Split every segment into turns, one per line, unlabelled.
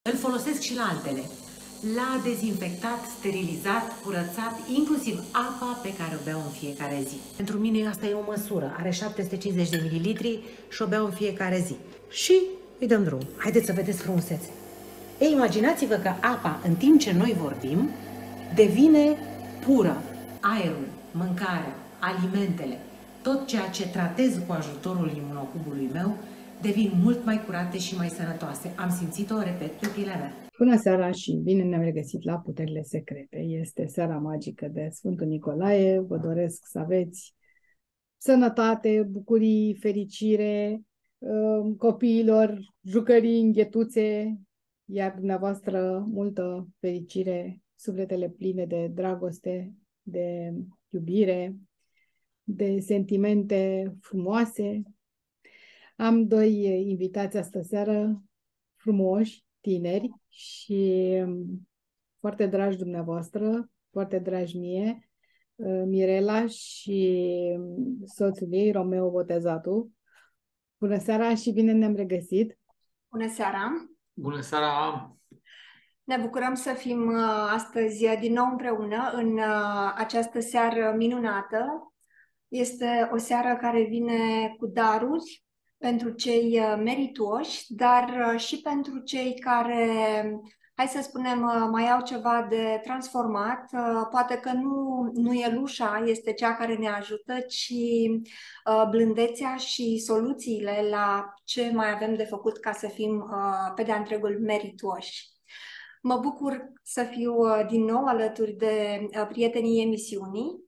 Îl folosesc și la altele. L-a dezinfectat, sterilizat, curățat, inclusiv apa pe care o beau în fiecare zi. Pentru mine asta e o măsură. Are 750 de mililitri și o beau în fiecare zi. Și îi dăm drum. Haideți să vedeți frumusețe. Ei, imaginați-vă că apa, în timp ce noi vorbim, devine pură. Aerul, mâncarea, alimentele, tot ceea ce tratez cu ajutorul imunocubului meu, devin mult mai curate și mai sănătoase. Am simțit-o, repet, pe pielea mea.
Bună seara și bine ne-am regăsit la Puterile Secrete. Este seara magică de Sfântul Nicolae. Vă doresc să aveți sănătate, bucurii, fericire, copiilor, jucării, înghetuțe, iar dumneavoastră multă fericire, sufletele pline de dragoste, de iubire, de sentimente frumoase. Am doi invitați astă seară, frumoși, tineri și foarte dragi dumneavoastră, foarte dragi mie, Mirela și soțul ei, Romeo Botezatu. Bună seara și bine ne-am regăsit!
Bună seara!
Bună seara!
Ne bucurăm să fim astăzi din nou împreună în această seară minunată. Este o seară care vine cu daruri pentru cei meritoși, dar și pentru cei care, hai să spunem, mai au ceva de transformat. Poate că nu elușa este cea care ne ajută, ci blândețea și soluțiile la ce mai avem de făcut ca să fim pe de-a întregul meritoși. Mă bucur să fiu din nou alături de prietenii emisiunii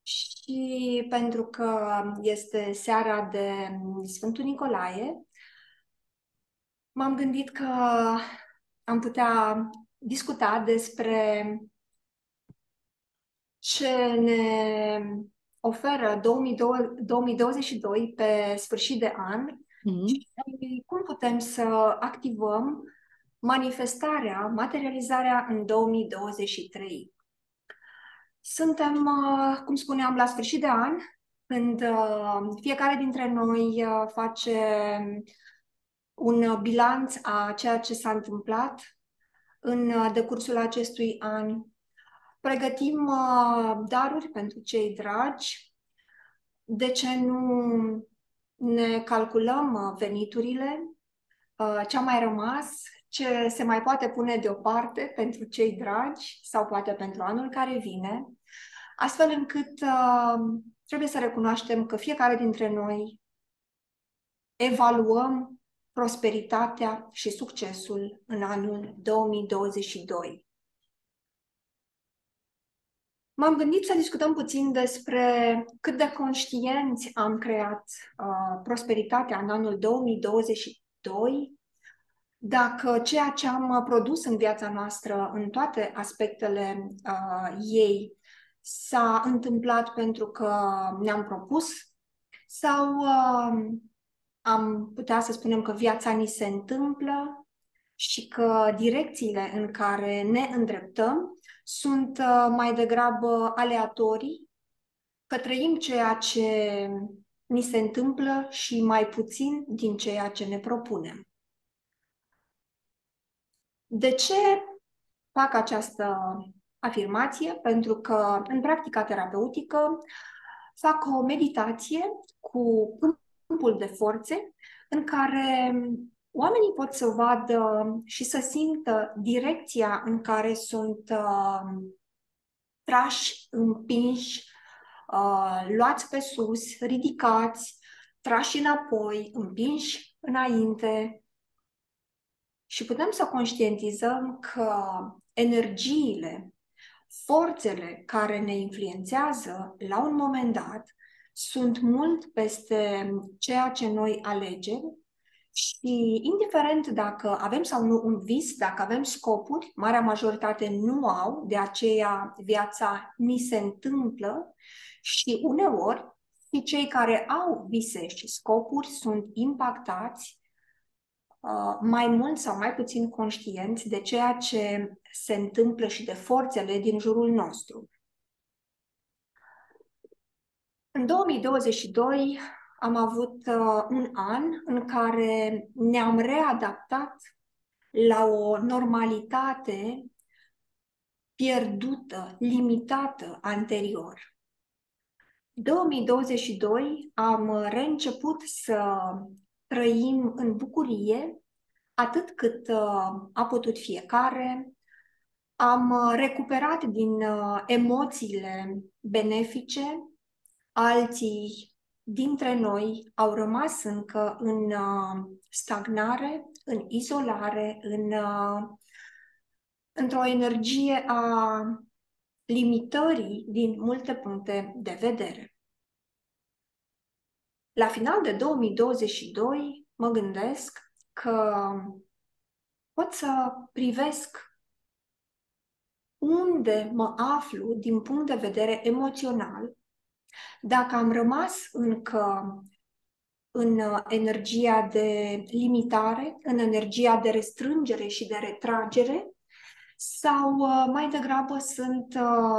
și pentru că este seara de Sfântul Nicolae, m-am gândit că am putea discuta despre ce ne oferă 2022 pe sfârșit de an și cum putem să activăm manifestarea, materializarea în 2023. Suntem, cum spuneam, la sfârșit de an, când fiecare dintre noi face un bilanț a ceea ce s-a întâmplat în decursul acestui an. Pregătim daruri pentru cei dragi. De ce nu ne calculăm veniturile, ce-a mai rămas, ce se mai poate pune deoparte pentru cei dragi sau poate pentru anul care vine, astfel încât trebuie să recunoaștem că fiecare dintre noi evaluăm prosperitatea și succesul în anul 2022. M-am gândit să discutăm puțin despre cât de conștienți am creat prosperitatea în anul 2022, dacă ceea ce am produs în viața noastră, în toate aspectele ei, s-a întâmplat pentru că ne-am propus sau am putea să spunem că viața ni se întâmplă și că direcțiile în care ne îndreptăm sunt mai degrabă aleatorii, că trăim ceea ce ni se întâmplă și mai puțin din ceea ce ne propunem. De ce fac această afirmație? Pentru că în practica terapeutică fac o meditație cu câmpul de forțe în care oamenii pot să vadă și să simtă direcția în care sunt trași, împinși, luați pe sus, ridicați, trași înapoi, împinși înainte. Și putem să conștientizăm că energiile, forțele care ne influențează la un moment dat sunt mult peste ceea ce noi alegem și indiferent dacă avem sau nu un vis, dacă avem scopuri, marea majoritate nu au, de aceea viața ni se întâmplă și uneori și cei care au vise și scopuri sunt impactați mai mult sau mai puțin conștienți de ceea ce se întâmplă și de forțele din jurul nostru. În 2022 am avut un an în care ne-am readaptat la o normalitate pierdută, limitată anterior. 2022 am reînceput să trăim în bucurie atât cât a putut fiecare. Am recuperat din emoțiile benefice, alții dintre noi au rămas încă în stagnare, în izolare, într-o energie a limitării din multe puncte de vedere. La final de 2022 mă gândesc că pot să privesc unde mă aflu din punct de vedere emoțional, dacă am rămas încă în energia de limitare, în energia de restrângere și de retragere, sau mai degrabă sunt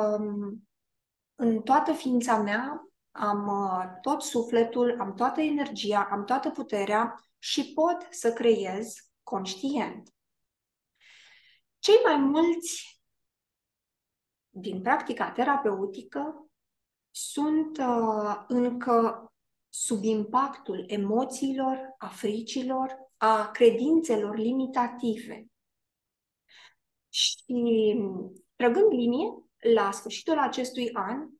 în toată ființa mea, am tot sufletul, am toată energia, am toată puterea și pot să creez conștient. Cei mai mulți din practica terapeutică sunt încă sub impactul emoțiilor, a fricilor, a credințelor limitative. Și trăgând linie, la sfârșitul acestui an,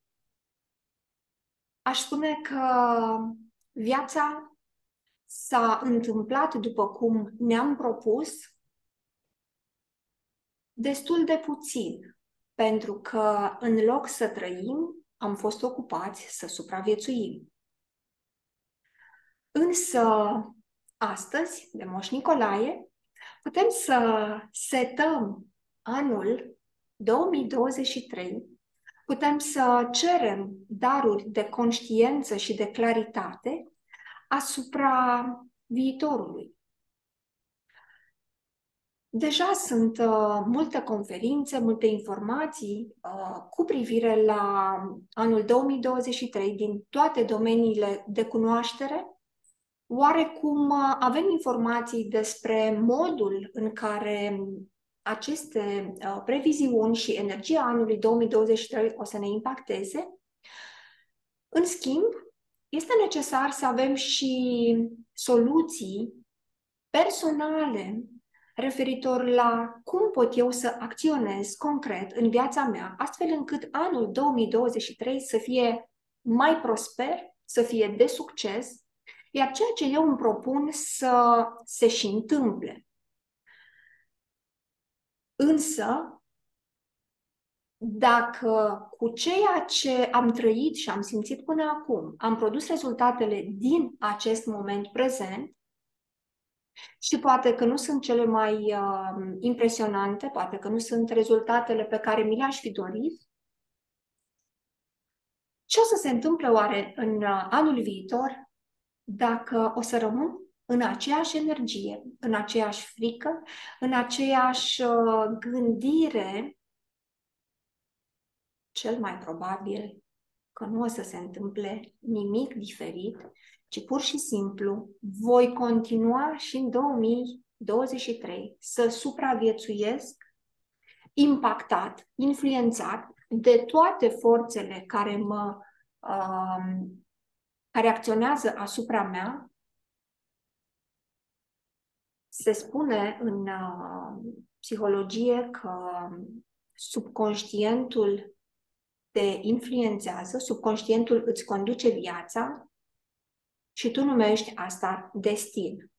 aș spune că viața s-a întâmplat după cum ne-am propus, destul de puțin, pentru că în loc să trăim, am fost ocupați să supraviețuim. Însă, astăzi, de Moș Nicolae, putem să setăm anul 2023, putem să cerem daruri de conștiință și de claritate asupra viitorului. Deja sunt multe conferințe, multe informații cu privire la anul 2023 din toate domeniile de cunoaștere. Oarecum avem informații despre modul în care aceste previziuni și energia anului 2023 o să ne impacteze. În schimb, este necesar să avem și soluții personale referitor la cum pot eu să acționez concret în viața mea, astfel încât anul 2023 să fie mai prosper, să fie de succes, iar ceea ce eu îmi propun să se și întâmple. Însă, dacă cu ceea ce am trăit și am simțit până acum, am produs rezultatele din acest moment prezent, și poate că nu sunt cele mai impresionante, poate că nu sunt rezultatele pe care mi le-aș fi dorit, ce o să se întâmple oare în anul viitor dacă o să rămân în aceeași energie, în aceeași frică, în aceeași gândire? Cel mai probabil că nu o să se întâmple nimic diferit, ci pur și simplu voi continua și în 2023 să supraviețuiesc impactat, influențat de toate forțele care acționează asupra mea. Se spune în psihologie că subconștientul te influențează, subconștientul îți conduce viața și tu numești asta destin.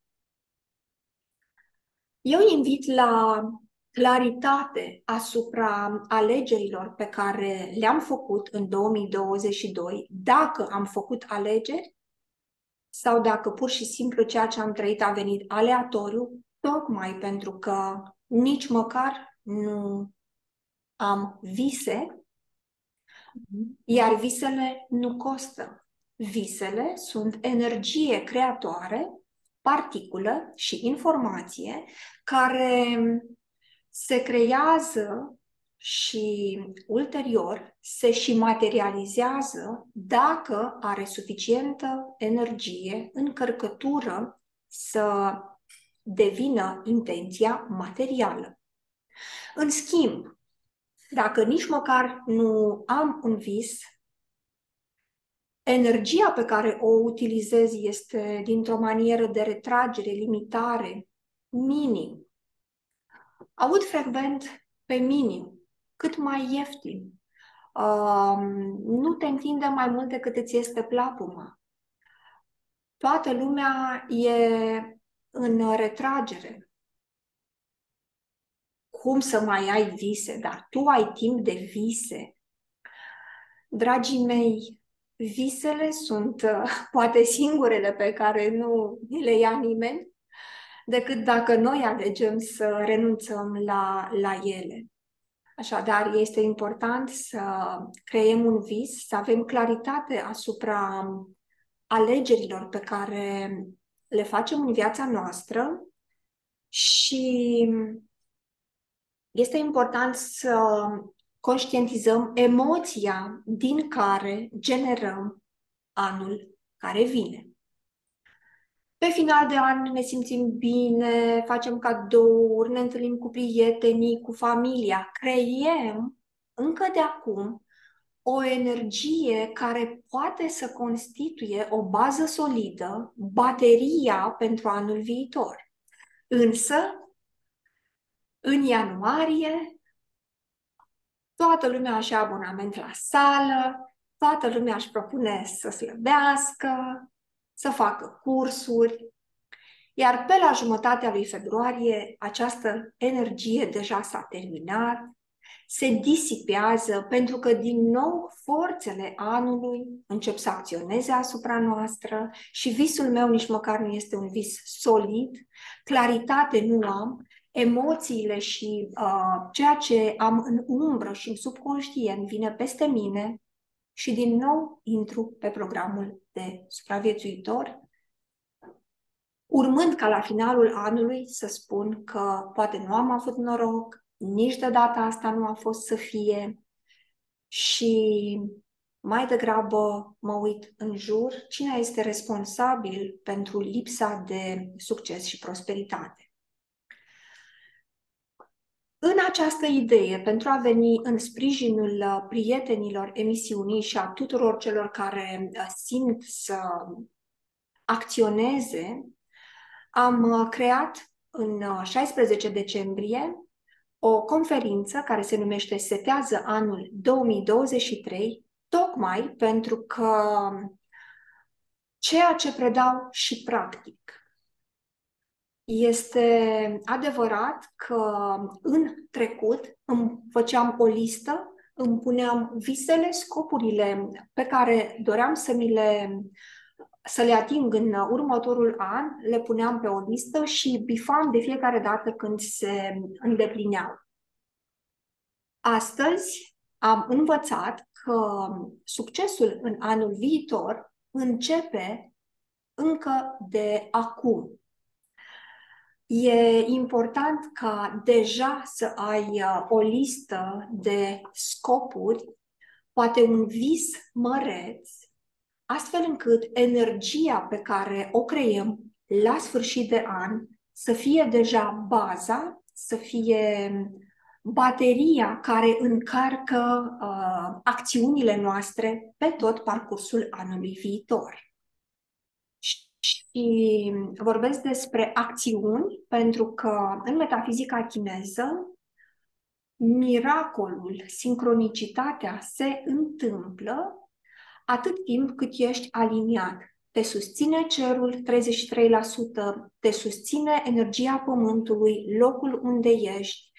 Eu invit la claritate asupra alegerilor pe care le-am făcut în 2022, dacă am făcut alegeri sau dacă pur și simplu ceea ce am trăit a venit aleatoriu, tocmai pentru că nici măcar nu am vise, iar visele nu costă. Visele sunt energie creatoare, particulă și informație care se creează și ulterior se și materializează dacă are suficientă energie, încărcătură să devină intenția materială. În schimb, dacă nici măcar nu am un vis, energia pe care o utilizez este dintr-o manieră de retragere, limitare, minim. Aud frecvent pe minim, cât mai ieftin. Nu te întinde mai mult decât îți este plapuma. Toată lumea e în retragere. Cum să mai ai vise? Dar tu ai timp de vise. Dragii mei, visele sunt poate singurele pe care nu le ia nimeni, decât dacă noi alegem să renunțăm la ele. Așadar, este important să creăm un vis, să avem claritate asupra alegerilor pe care le facem în viața noastră și este important să conștientizăm emoția din care generăm anul care vine. Pe final de an ne simțim bine, facem cadouri, ne întâlnim cu prietenii, cu familia. Creiem încă de acum o energie care poate să constituie o bază solidă, bateria pentru anul viitor. Însă, în ianuarie, toată lumea își ia abonament la sală, toată lumea își propune să slăbească, să facă cursuri, iar pe la jumătatea lui februarie această energie deja s-a terminat, se disipează pentru că din nou forțele anului încep să acționeze asupra noastră și visul meu nici măcar nu este un vis solid, claritate nu am, emoțiile și ceea ce am în umbră și în subconștient vine peste mine și din nou intru pe programul de supraviețuitor, urmând ca la finalul anului să spun că poate nu am avut noroc, nici de data asta nu a fost să fie și mai degrabă mă uit în jur cine este responsabil pentru lipsa de succes și prosperitate. În această idee, pentru a veni în sprijinul prietenilor emisiunii și a tuturor celor care simt să acționeze, am creat în 16 decembrie o conferință care se numește Setează anul 2023, tocmai pentru că ceea ce predau și practic este adevărat că în trecut îmi făceam o listă, îmi puneam visele, scopurile pe care doream să le ating în următorul an, le puneam pe o listă și bifam de fiecare dată când se îndeplineau. Astăzi am învățat că succesul în anul viitor începe încă de acum. E important ca deja să ai o listă de scopuri, poate un vis măreț, astfel încât energia pe care o creăm la sfârșit de an să fie deja baza, să fie bateria care încarcă acțiunile noastre pe tot parcursul anului viitor. Și vorbesc despre acțiuni pentru că în metafizica chineză miracolul, sincronicitatea se întâmplă atât timp cât ești aliniat. Te susține cerul 33%, te susține energia pământului, locul unde ești,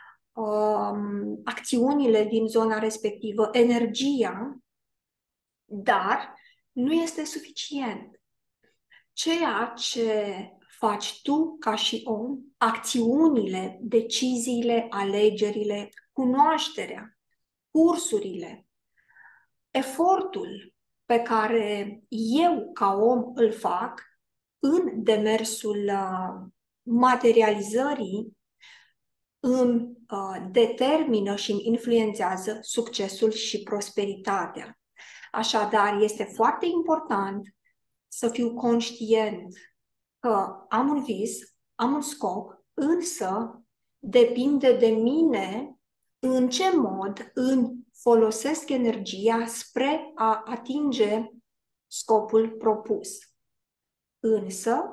acțiunile din zona respectivă, energia, dar nu este suficient. Ceea ce faci tu ca și om, acțiunile, deciziile, alegerile, cunoașterea, cursurile, efortul pe care eu ca om îl fac în demersul materializării îmi determină și îmi influențează succesul și prosperitatea. Așadar, este foarte important să fiu conștient că am un vis, am un scop, însă depinde de mine în ce mod îmi folosesc energia spre a atinge scopul propus. Însă,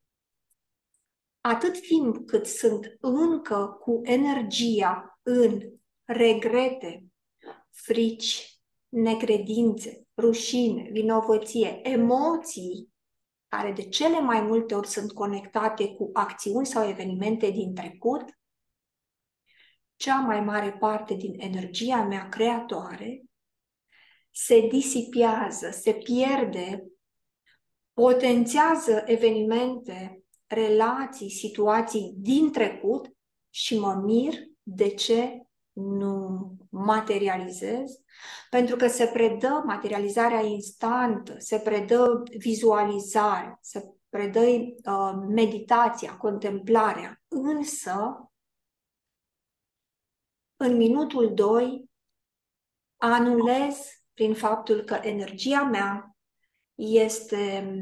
atât timp cât sunt încă cu energia în regrete, frici, necredințe, rușine, vinovăție, emoții, care de cele mai multe ori sunt conectate cu acțiuni sau evenimente din trecut, cea mai mare parte din energia mea creatoare se disipează, se pierde, potențează evenimente, relații, situații din trecut și mă mir de ce nu materializez, pentru că se predă materializarea instantă, se predă vizualizarea, se predă meditația, contemplarea, însă în minutul 2 anulez prin faptul că energia mea este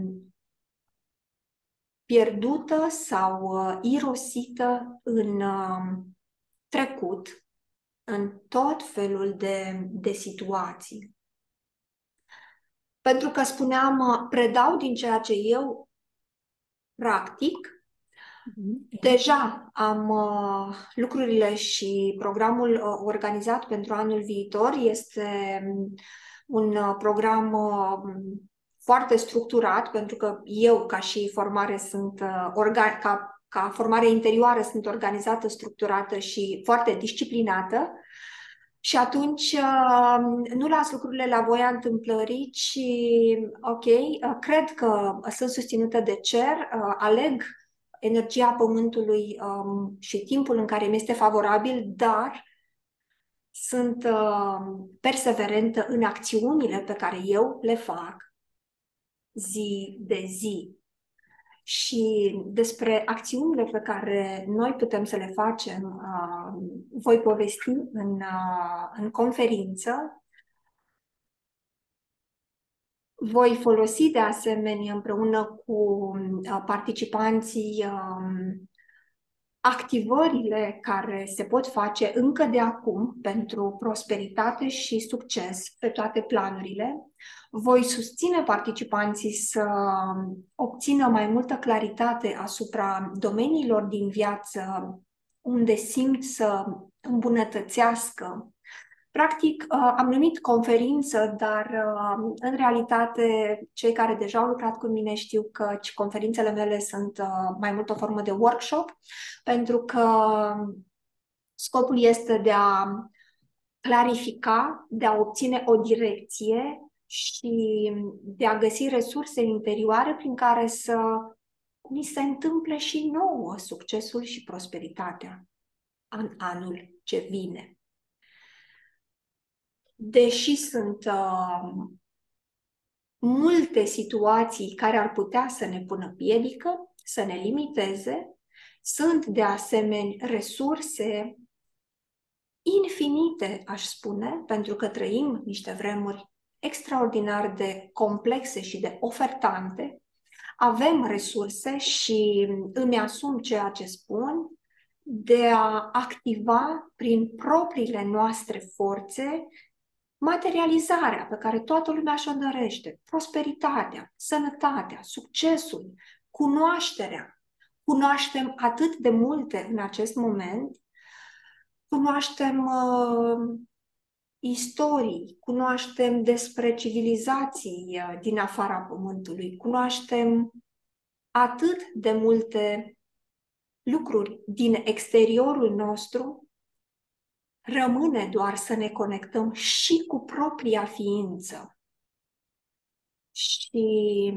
pierdută sau irosită în trecut, în tot felul de situații. Pentru că spuneam, predau din ceea ce eu practic, deja am lucrurile și programul organizat pentru anul viitor. Este un program foarte structurat, pentru că eu, ca și formare, ca formare interioară, sunt organizată, structurată și foarte disciplinată. Și atunci nu las lucrurile la voia întâmplării, ci, ok, cred că sunt susținută de cer, aleg energia pământului și timpul în care mi este favorabil, dar sunt perseverentă în acțiunile pe care eu le fac zi de zi. Și despre acțiunile pe care noi putem să le facem voi povesti în conferință. Voi folosi de asemenea împreună cu participanții activările care se pot face încă de acum pentru prosperitate și succes pe toate planurile. Voi susține participanții să obțină mai multă claritate asupra domeniilor din viață unde simt să îmbunătățească. Practic, am numit conferință, dar în realitate cei care deja au lucrat cu mine știu că conferințele mele sunt mai mult o formă de workshop, pentru că scopul este de a clarifica, de a obține o direcție și de a găsi resurse interioare prin care să ni se întâmple și nouă succesul și prosperitatea în anul ce vine. Deși sunt multe situații care ar putea să ne pună piedică, să ne limiteze, sunt de asemenea resurse infinite, aș spune, pentru că trăim niște vremuri extraordinar de complexe și de ofertante. Avem resurse și îmi asum ceea ce spun, de a activa prin propriile noastre forțe materializarea pe care toată lumea și-o dorește, prosperitatea, sănătatea, succesul, cunoașterea. Cunoaștem atât de multe în acest moment, cunoaștem istorii, cunoaștem despre civilizații din afara Pământului, cunoaștem atât de multe lucruri din exteriorul nostru. Rămâne doar să ne conectăm și cu propria ființă. Și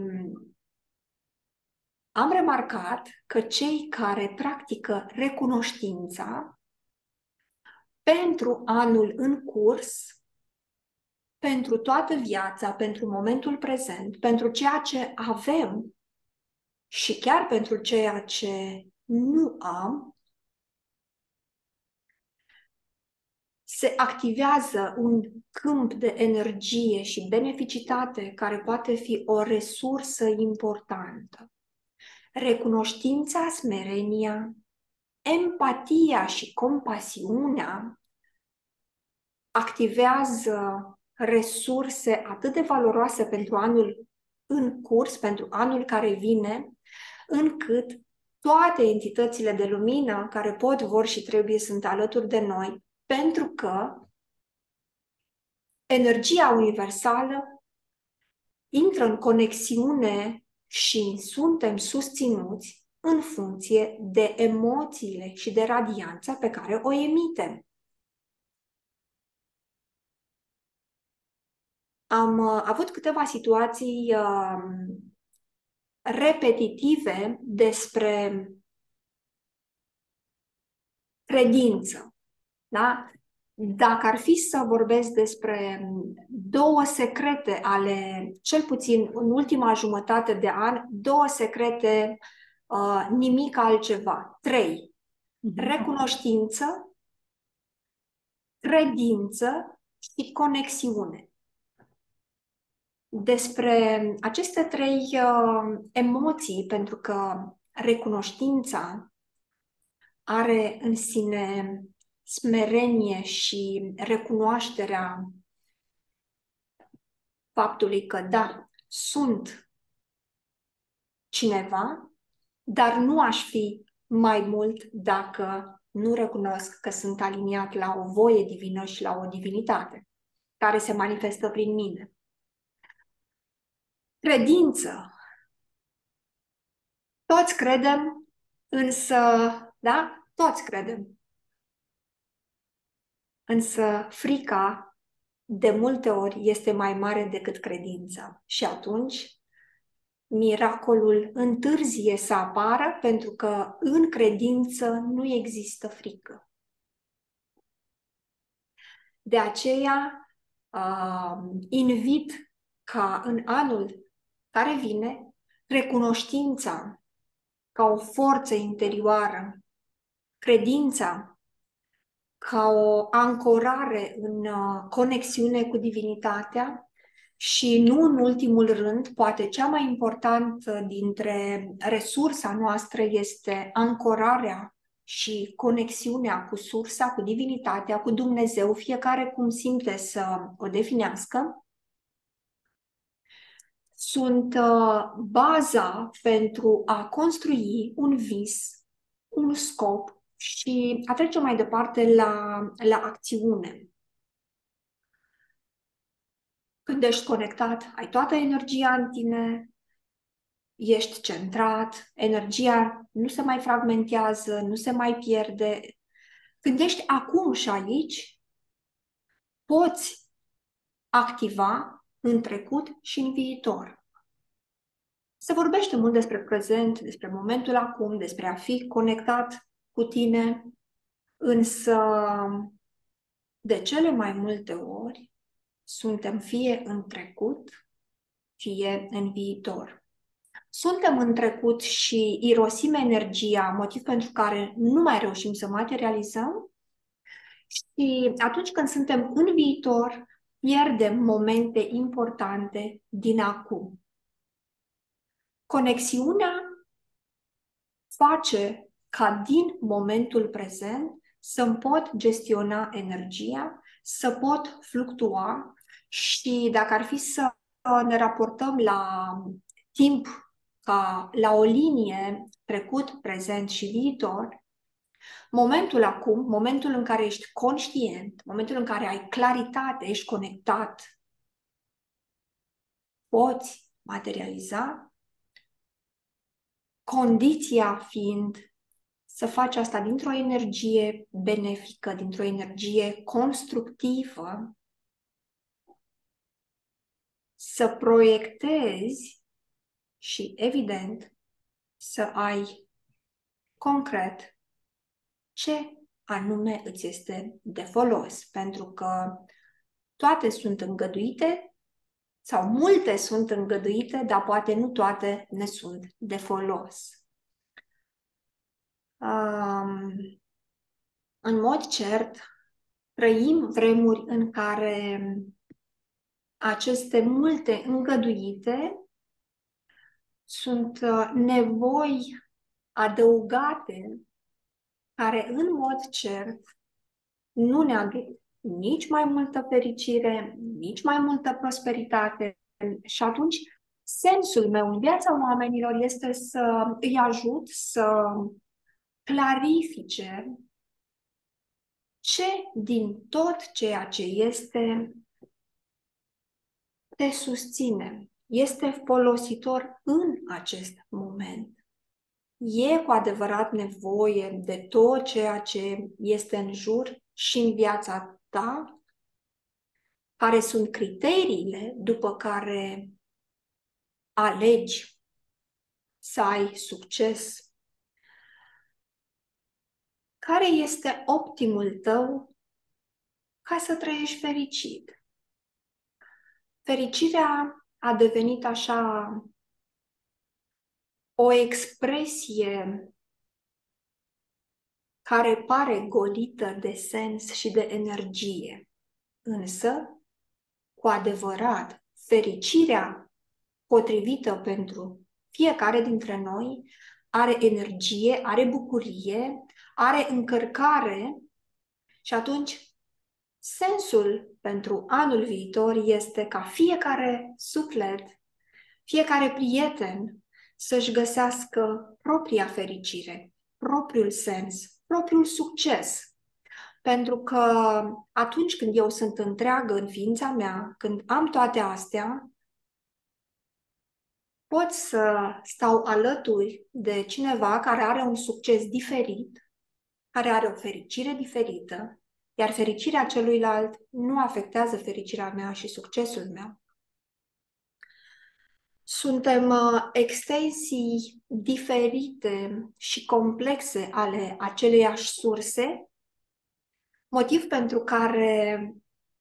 am remarcat că cei care practică recunoștința pentru anul în curs, pentru toată viața, pentru momentul prezent, pentru ceea ce avem și chiar pentru ceea ce nu am, se activează un câmp de energie și beneficitate care poate fi o resursă importantă. recunoștința, smerenia, empatia și compasiunea activează resurse atât de valoroase pentru anul în curs, pentru anul care vine, încât toate entitățile de lumină care pot, vor și trebuie sunt alături de noi, pentru că energia universală intră în conexiune și suntem susținuți în funcție de emoțiile și de radianța pe care o emitem. Am avut câteva situații repetitive despre credință. Da? Dacă ar fi să vorbesc despre două secrete ale, cel puțin în ultima jumătate de an, două secrete, nimic altceva. 3. Recunoștință, credință și conexiune. Despre aceste 3 emoții, pentru că recunoștința are în sine smerenie și recunoașterea faptului că, da, sunt cineva, dar nu aș fi mai mult dacă nu recunosc că sunt aliniat la o voie divină și la o divinitate care se manifestă prin mine. Credință. Toți credem, însă, da? Toți credem. Însă frica de multe ori este mai mare decât credința. Și atunci miracolul întârzie să apară pentru că în credință nu există frică. De aceea invit ca în anul care vine recunoștința ca o forță interioară, credința ca o ancorare în conexiune cu divinitatea și nu în ultimul rând, poate cea mai importantă dintre resursa noastră este ancorarea și conexiunea cu sursa, cu divinitatea, cu Dumnezeu, fiecare cum simte să o definească. Sunt baza pentru a construi un vis, un scop și a trece mai departe la acțiune. Când ești conectat, ai toată energia în tine, ești centrat, energia nu se mai fragmentează, nu se mai pierde. Când ești acum și aici, poți activa în trecut și în viitor. Se vorbește mult despre prezent, despre momentul acum, despre a fi conectat cu tine, însă de cele mai multe ori suntem fie în trecut, fie în viitor. Suntem în trecut și irosim energia, motiv pentru care nu mai reușim să materializăm, și atunci când suntem în viitor, pierdem momente importante din acum. Conexiunea face ca din momentul prezent să-mi pot gestiona energia, să pot fluctua și dacă ar fi să ne raportăm la timp ca la o linie trecut, prezent și viitor, momentul acum, momentul în care ești conștient, momentul în care ai claritate, ești conectat, poți materializa, condiția fiind să faci asta dintr-o energie benefică, dintr-o energie constructivă, să proiectezi și, evident, să ai concret ce anume îți este de folos, pentru că toate sunt îngăduite sau multe sunt îngăduite, dar poate nu toate ne sunt de folos. În mod cert, trăim vremuri în care aceste multe îngăduite sunt nevoi adăugate care în mod cert nu ne aduc nici mai multă fericire, nici mai multă prosperitate. Și atunci sensul meu în viața oamenilor este să îi ajut să clarifice ce din tot ceea ce este te susține, este folositor în acest moment. E cu adevărat nevoie de tot ceea ce este în jur și în viața ta? Care sunt criteriile după care alegi să ai succes? Care este optimul tău ca să trăiești fericit? Fericirea a devenit așa o expresie care pare golită de sens și de energie. Însă, cu adevărat, fericirea potrivită pentru fiecare dintre noi are energie, are bucurie, are încărcare și atunci sensul pentru anul viitor este ca fiecare suflet, fiecare prieten să-și găsească propria fericire, propriul sens, propriul succes. Pentru că atunci când eu sunt întreagă în ființa mea, când am toate astea, pot să stau alături de cineva care are un succes diferit, care are o fericire diferită, iar fericirea celuilalt nu afectează fericirea mea și succesul meu. Suntem extensii diferite și complexe ale aceleiași surse, motiv pentru care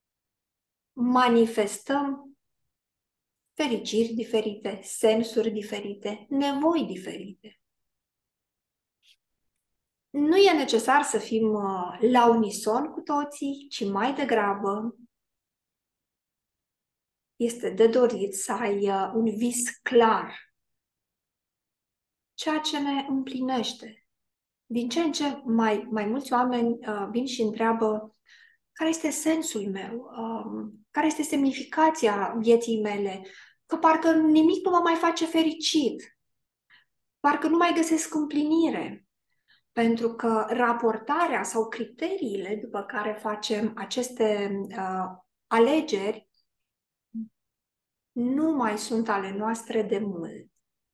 manifestăm fericiri diferite, sensuri diferite, nevoi diferite. Nu e necesar să fim la unison cu toții, ci mai degrabă este de dorit să ai un vis clar, ceea ce ne împlinește. Din ce în ce mai mulți oameni vin și întreabă care este sensul meu, care este semnificația vieții mele, că parcă nimic nu mă mai face fericit, parcă nu mai găsesc împlinire. Pentru că raportarea sau criteriile după care facem aceste alegeri nu mai sunt ale noastre de mult.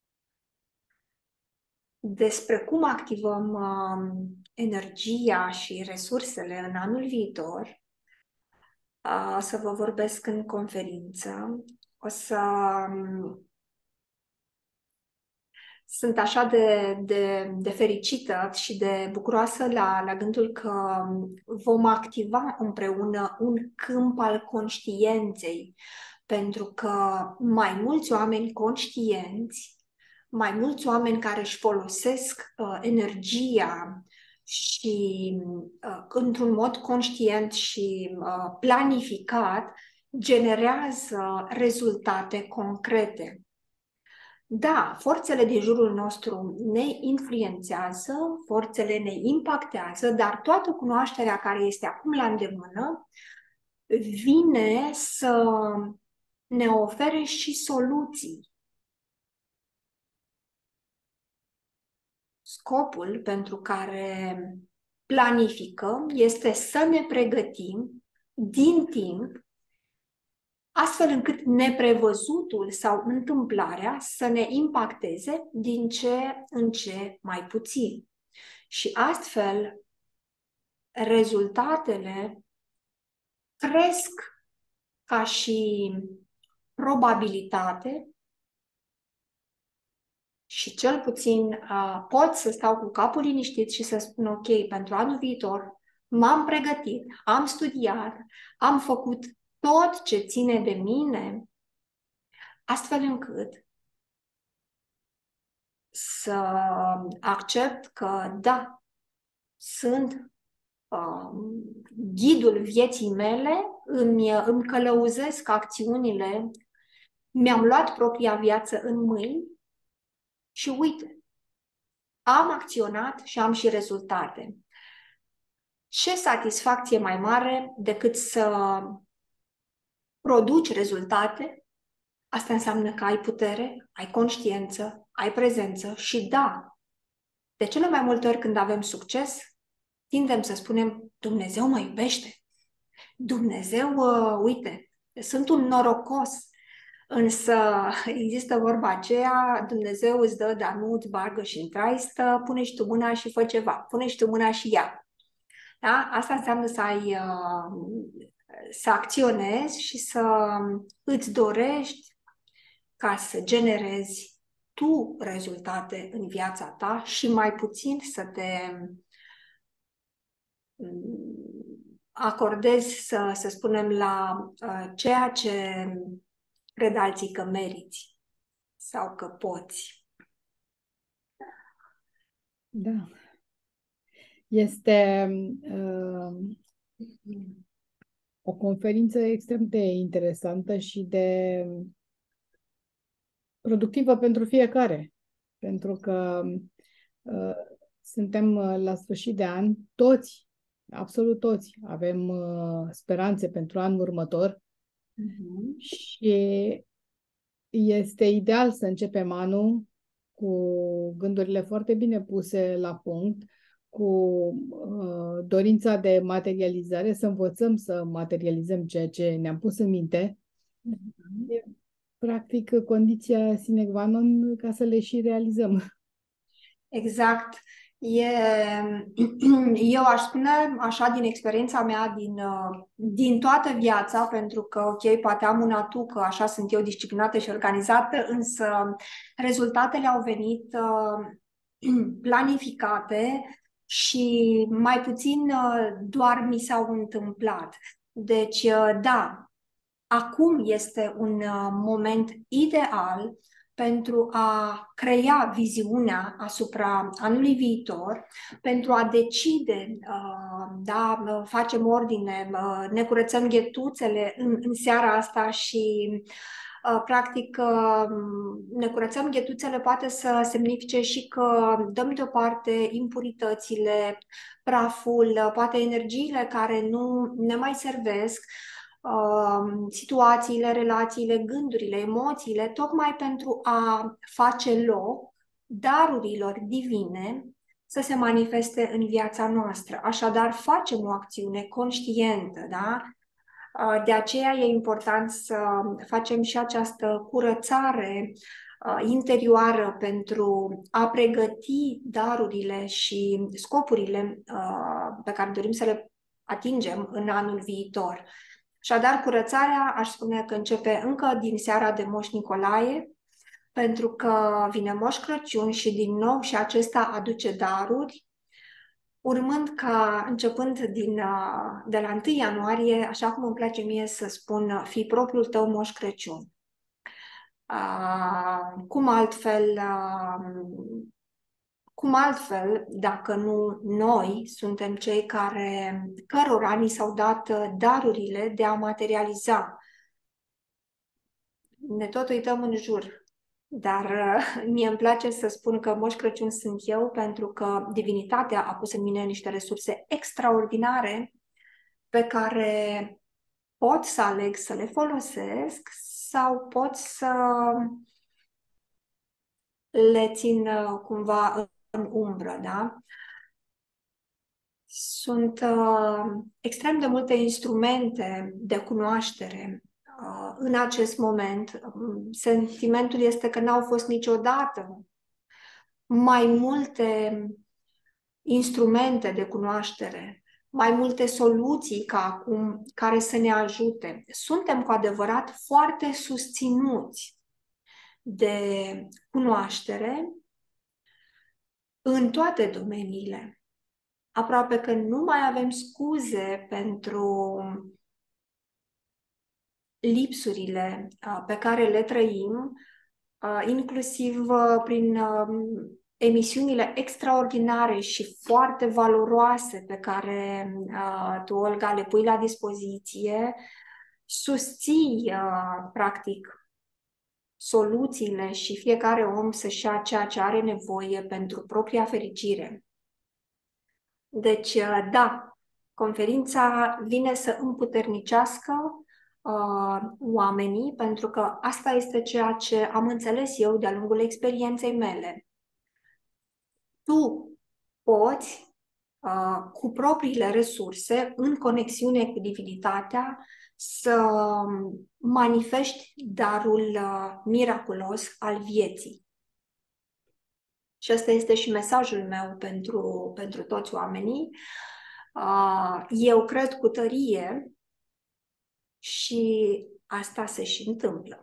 Despre cum activăm energia și resursele în anul viitor, o să vă vorbesc în conferință. Sunt așa de fericită și de bucuroasă la gândul că vom activa împreună un câmp al conștiinței, pentru că mai mulți oameni conștienți, mai mulți oameni care își folosesc energia și într-un mod conștient și planificat, generează rezultate concrete. Da, forțele din jurul nostru ne influențează, forțele ne impactează, dar toată cunoașterea care este acum la îndemână vine să ne ofere și soluții. Scopul pentru care planificăm este să ne pregătim din timp, astfel încât neprevăzutul sau întâmplarea să ne impacteze din ce în ce mai puțin. Și astfel, rezultatele cresc ca și probabilitate și cel puțin pot să stau cu capul liniștit și să spun ok, pentru anul viitor m-am pregătit, am studiat, am făcut tot ce ține de mine, astfel încât să accept că, da, sunt ghidul vieții mele, îmi călăuzesc acțiunile, mi-am luat propria viață în mâini Și uite, am acționat și am și rezultate. Ce satisfacție mai mare decât să produci rezultate? Asta înseamnă că ai putere, ai conștiință, ai prezență și da, de cele mai multe ori când avem succes, tindem să spunem, Dumnezeu mă iubește. Dumnezeu, uite, sunt un norocos. Însă există vorba aceea, Dumnezeu îți dă, dar nu îți bagă și în traistă, pune și tu mâna și fă ceva, pune și tu mâna și ia. Da? Asta înseamnă să ai, să acționezi și să îți dorești ca să generezi tu rezultate în viața ta și mai puțin să te acordezi, să spunem, la ceea ce cred alții că meriți sau că poți.
Da. Este o conferință extrem de interesantă și de productivă pentru fiecare. Pentru că suntem la sfârșit de an, toți, absolut toți, avem speranțe pentru anul următor și este ideal să începem anul cu gândurile foarte bine puse la punct, cu dorința de materializare, să învățăm să materializăm ceea ce ne-am pus în minte. E, practic, condiția sine qua non ca să le și realizăm.
Exact. Eu aș spune așa din experiența mea, din toată viața, pentru că, ok, poate am un atu că așa sunt eu disciplinată și organizată, însă rezultatele au venit planificate și mai puțin doar mi s-au întâmplat. Deci, da, acum este un moment ideal pentru a crea viziunea asupra anului viitor, pentru a decide, da, facem ordine, ne curățăm ghetuțele în seara asta și practic ne curățăm ghetuțele poate să semnifice și că dăm deoparte impuritățile, praful, poate energiile care nu ne mai servesc, situațiile, relațiile, gândurile, emoțiile, tocmai pentru a face loc darurilor divine să se manifeste în viața noastră. Așadar, facem o acțiune conștientă, da? De aceea e important să facem și această curățare interioară pentru a pregăti darurile și scopurile pe care dorim să le atingem în anul viitor. Așadar, curățarea, aș spune că începe încă din seara de Moș Nicolae, pentru că vine Moș Crăciun și din nou și acesta aduce daruri, urmând ca, începând de la 1 ianuarie, așa cum îmi place mie să spun, fii propriul tău Moș Crăciun. Cum altfel, dacă nu noi suntem cei cărora ni s-au dat darurile de a materializa. Ne tot uităm în jur, dar mie îmi place să spun că Moș Crăciun sunt eu, pentru că divinitatea a pus în mine niște resurse extraordinare pe care pot să aleg să le folosesc sau pot să le țin cumva în umbră, da? Sunt extrem de multe instrumente de cunoaștere în acest moment. Sentimentul este că n-au fost niciodată mai multe instrumente de cunoaștere, mai multe soluții ca acum care să ne ajute. Suntem cu adevărat foarte susținuți de cunoaștere în toate domeniile. Aproape că nu mai avem scuze pentru lipsurile pe care le trăim, inclusiv prin emisiunile extraordinare și foarte valoroase pe care tu, Olga, le pui la dispoziție, susții, practic, soluțiile și fiecare om să-și ia ceea ce are nevoie pentru propria fericire. Deci, da, conferința vine să împuternicească oamenii, pentru că asta este ceea ce am înțeles eu de-a lungul experienței mele. Tu poți, cu propriile resurse, în conexiune cu divinitatea, să manifesti darul miraculos al vieții. Și ăsta este și mesajul meu pentru toți oamenii. Eu cred cu tărie și asta se și întâmplă.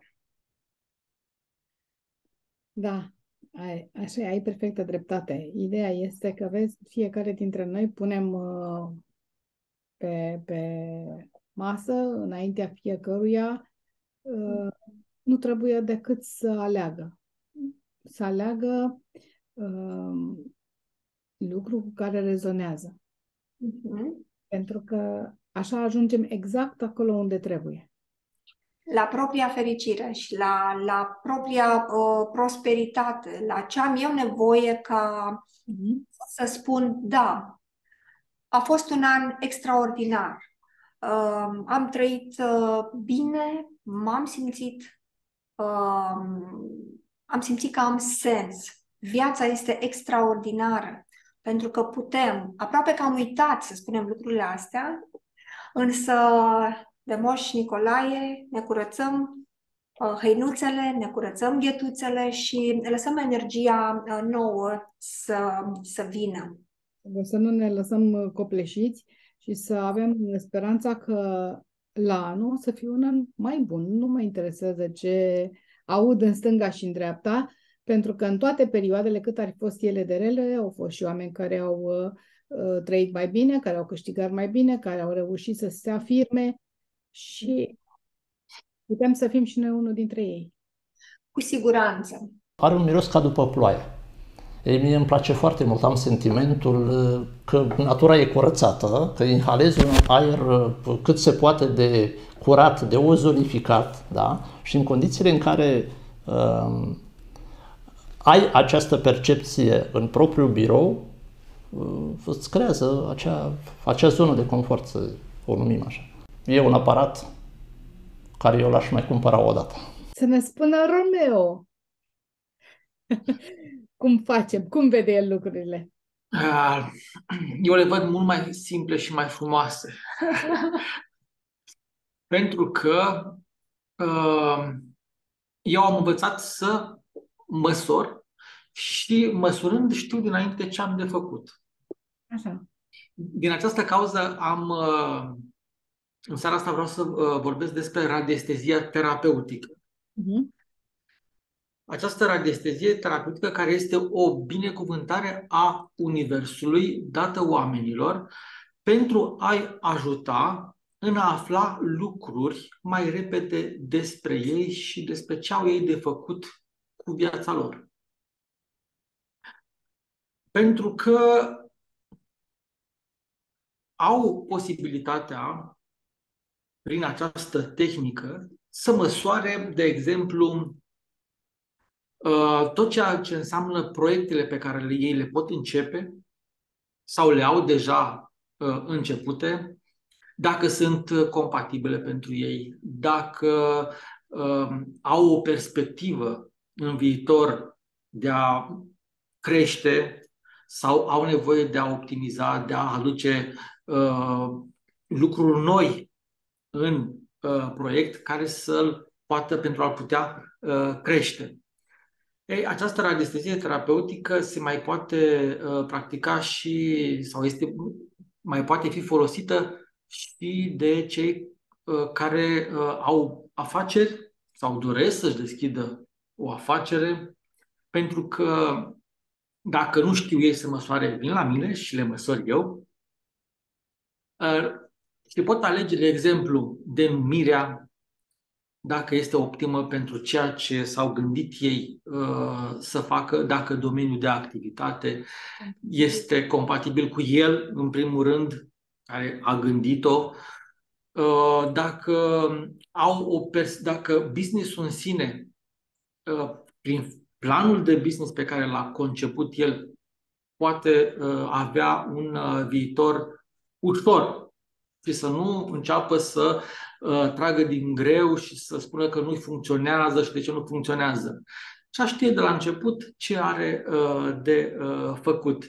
Da, așa, ai perfectă dreptate. Ideea este că, vezi, fiecare dintre noi punem pe masă, înaintea fiecăruia, nu trebuie decât să aleagă. Să aleagă lucru cu care rezonează. Pentru că așa ajungem exact acolo unde trebuie.
La propria fericire și la propria prosperitate, la ce am eu nevoie ca să spun, da, a fost un an extraordinar. Am trăit bine, am simțit că am sens. Viața este extraordinară, pentru că putem, aproape că am uitat să spunem lucrurile astea, însă de Moș Nicolae ne curățăm hăinuțele, ne curățăm ghetuțele și lăsăm energia nouă să vină.
Să nu ne lăsăm copleșiți și să avem speranța că la anul o să fie un an mai bun. Nu mă interesează ce aud în stânga și în dreapta, pentru că în toate perioadele, cât ar fi fost ele de rele, au fost și oameni care au trăit mai bine, care au câștigat mai bine, care au reușit să se afirme și putem să fim și noi unul dintre ei.
Cu siguranță.
Are un miros ca după ploaie. Ei, mie îmi place foarte mult, am sentimentul că natura e curățată, că inhalezi un aer cât se poate de curat, de ozonificat, da? Și în condițiile în care ai această percepție în propriul birou, îți creează acea zonă de confort, să o numim așa. E un aparat care eu l-aș mai cumpăra o dată.
Să ne spună Romeo cum facem, cum vede el lucrurile.
Eu le văd mult mai simple și mai frumoase. Pentru că eu am învățat să măsor și măsurând știu dinainte ce am de făcut.
Așa.
Din această cauză în seara asta vreau să vorbesc despre radiestezia terapeutică. Această radiestezie terapeutică care este o binecuvântare a Universului dată oamenilor pentru a-i ajuta în a afla lucruri mai repede despre ei și despre ce au ei de făcut cu viața lor. Pentru că au posibilitatea, prin această tehnică, să măsoare, de exemplu, tot ceea ce înseamnă proiectele pe care ei le pot începe sau le au deja începute, dacă sunt compatibile pentru ei, dacă au o perspectivă în viitor de a crește sau au nevoie de a optimiza, de a aduce lucruri noi în proiect care să-l poată pentru a putea crește. Ei, această radiestezie terapeutică se mai poate practica sau mai poate fi folosită și de cei care au afaceri sau doresc să-și deschidă o afacere, pentru că dacă nu știu ei să măsoare, vin la mine și le măsor eu. Și pot alege, de exemplu, denumirea, dacă este optimă pentru ceea ce s-au gândit ei să facă, dacă domeniul de activitate este compatibil cu el, în primul rând, care a gândit-o, dacă business-ul în sine prin planul de business pe care l-a conceput el, poate avea un viitor ușor și să nu înceapă să tragă din greu și să spună că nu funcționează și de ce nu funcționează. Și știe de la început ce are de făcut.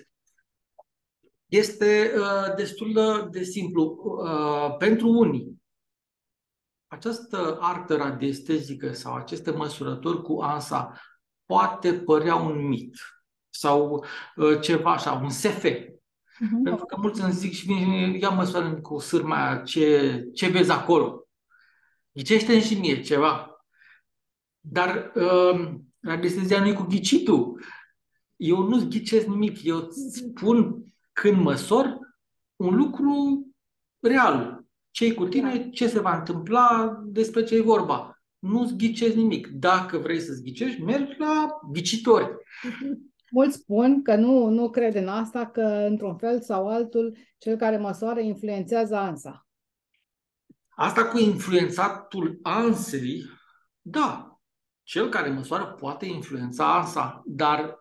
Este destul de simplu. Pentru unii, această artă radiestezică sau aceste măsurători cu ANSA poate părea un mit sau ceva așa, un SF. Pentru că mulți îmi zic și vine, ia măsoară cu sârma aia, ce vezi acolo? Ghicește și mie ceva. Dar radiestezia nu e cu ghicitul. Eu nu-ți ghicesc nimic. Eu îți spun când măsor un lucru real. Ce-i cu tine, ce se va întâmpla, despre ce e vorba. Nu-ți ghicesc nimic. Dacă vrei să-ți ghicești, mergi la ghicitori.
Mulți spun că nu cred în asta, că într-un fel sau altul cel care măsoară influențează ANSA.
Asta cu influențatul ANSEI, da, cel care măsoară poate influența ANSA, dar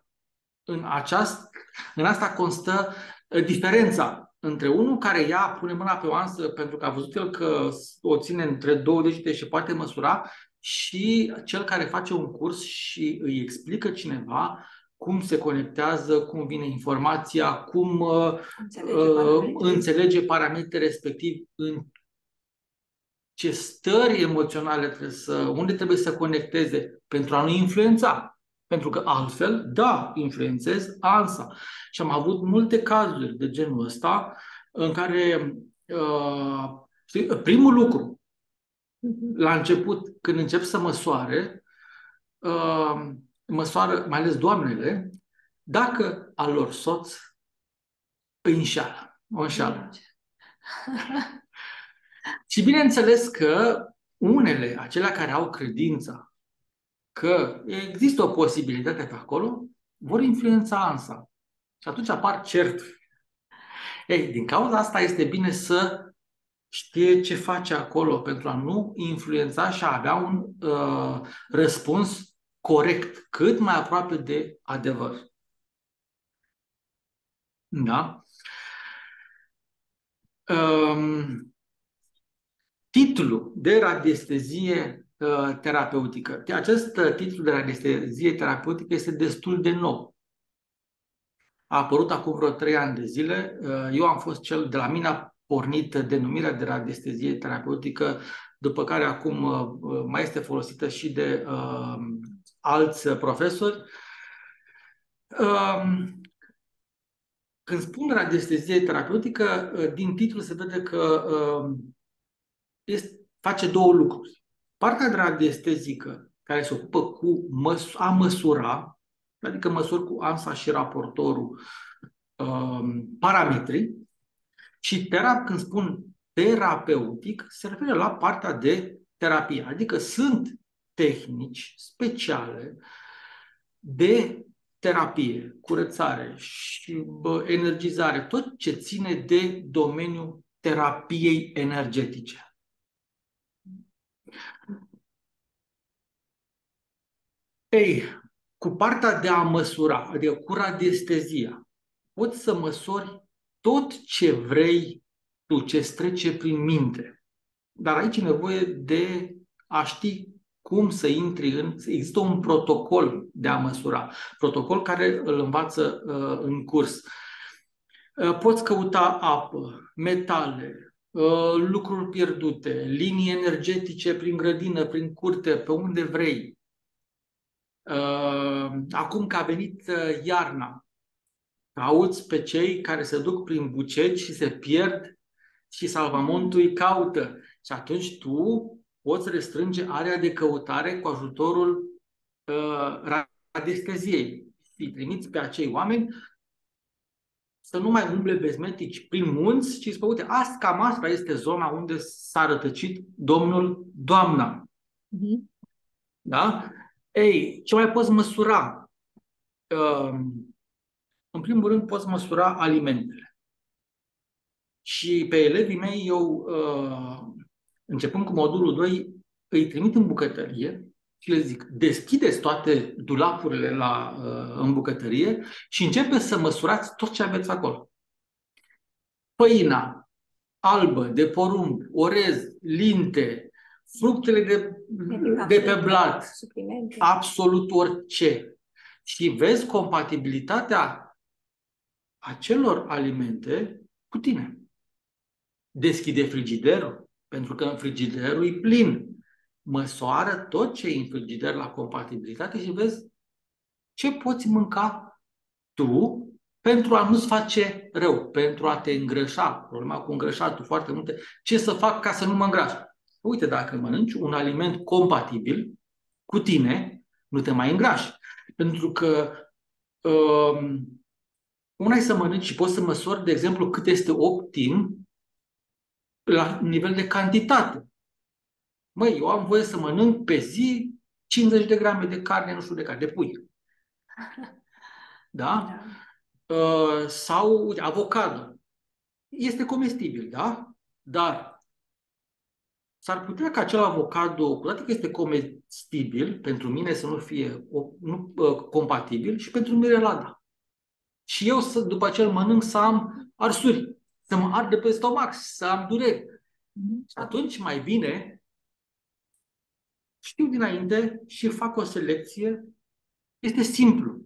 în asta constă diferența între unul care pune mâna pe o ansă pentru că a văzut el că o ține între două degete și poate măsura, și cel care face un curs și îi explică cineva cum se conectează, cum vine informația, cum înțelege parametrii respectiv, în ce stări emoționale unde trebuie să conecteze pentru a nu influența. Pentru că altfel, da, influențez ANSA. Și am avut multe cazuri de genul ăsta în care primul lucru, la început, când încep să măsoare, măsoară, mai ales doamnele, dacă al lor soț îi înșeală. O înșeală. Și bineînțeles că unele, acelea care au credința că există o posibilitate pe acolo, vor influența ANSA. Și atunci apar certuri. Ei, din cauza asta este bine să știe ce face acolo pentru a nu influența și a avea un răspuns corect, cât mai aproape de adevăr. Da? Titlul de radiestezie terapeutică. Acest titlu de radiestezie terapeutică este destul de nou. A apărut acum vreo 3 ani de zile. Eu am fost cel de la mine a pornit denumirea de radiestezie terapeutică, după care acum mai este folosită și de alți profesori. Când spun radiestezie terapeutică, din titlu se vede că face două lucruri. Partea de radiestezică, care se ocupă cu a măsura, adică măsori cu ANSA și raportorul parametrii, și când spun terapeutic, se referă la partea de terapie. Adică sunt tehnici speciale de terapie, curățare și energizare, tot ce ține de domeniul terapiei energetice. Ei, cu partea de a măsura, adică cu radiestezia, poți să măsori tot ce vrei tu, ce trece prin minte. Dar aici e nevoie de a ști cum să intri Există un protocol de a măsura, protocol care îl învață în curs. Poți căuta apă, metale, lucruri pierdute, linii energetice prin grădină, prin curte, pe unde vrei. Acum că a venit iarna, auzi pe cei care se duc prin Bucegi și se pierd și salvamontul îi caută. Și atunci tu poți restrânge area de căutare cu ajutorul radiesteziei. Îi trimiți pe acei oameni să nu mai umble bezmetici prin munți, ci spune, uite, cam asta este zona unde s-a rătăcit domnul, doamna. Da? Ei, ce mai poți măsura? În primul rând, poți măsura alimentele. Și pe elevii mei, eu, începând cu modulul 2, îi trimit în bucătărie și le zic, deschideți toate dulapurile în bucătărie și începeți să măsurați tot ce aveți acolo. Păina albă, de porumb, orez, linte, fructele de pe blat,
suplimente,
absolut orice. Și vezi compatibilitatea acelor alimente cu tine. Deschide frigiderul, pentru că în frigiderul e plin. Măsoară tot ce e în frigider la compatibilitate și vezi ce poți mânca tu pentru a nu-ți face rău, pentru a te îngrășa. Problema cu îngrășatul, foarte multe. Ce să fac ca să nu mă îngraș? Uite, dacă mănânci un aliment compatibil cu tine, nu te mai îngrași. Pentru că una e să mănânci și poți să măsori, de exemplu, cât este optim la nivel de cantitate. Măi, eu am voie să mănânc pe zi 50 de grame de carne, nu știu de care, de pui. Da? Sau, uite, avocado. Este comestibil, da? Dar s-ar putea ca acel avocado, cu toate că este comestibil, pentru mine să nu fie compatibil și pentru mirelada. Și eu, după ce îl mănânc, să am arsuri, să mă ard de pe stomac, să am dureri. Și atunci, mai bine, știu dinainte și fac o selecție. Este simplu.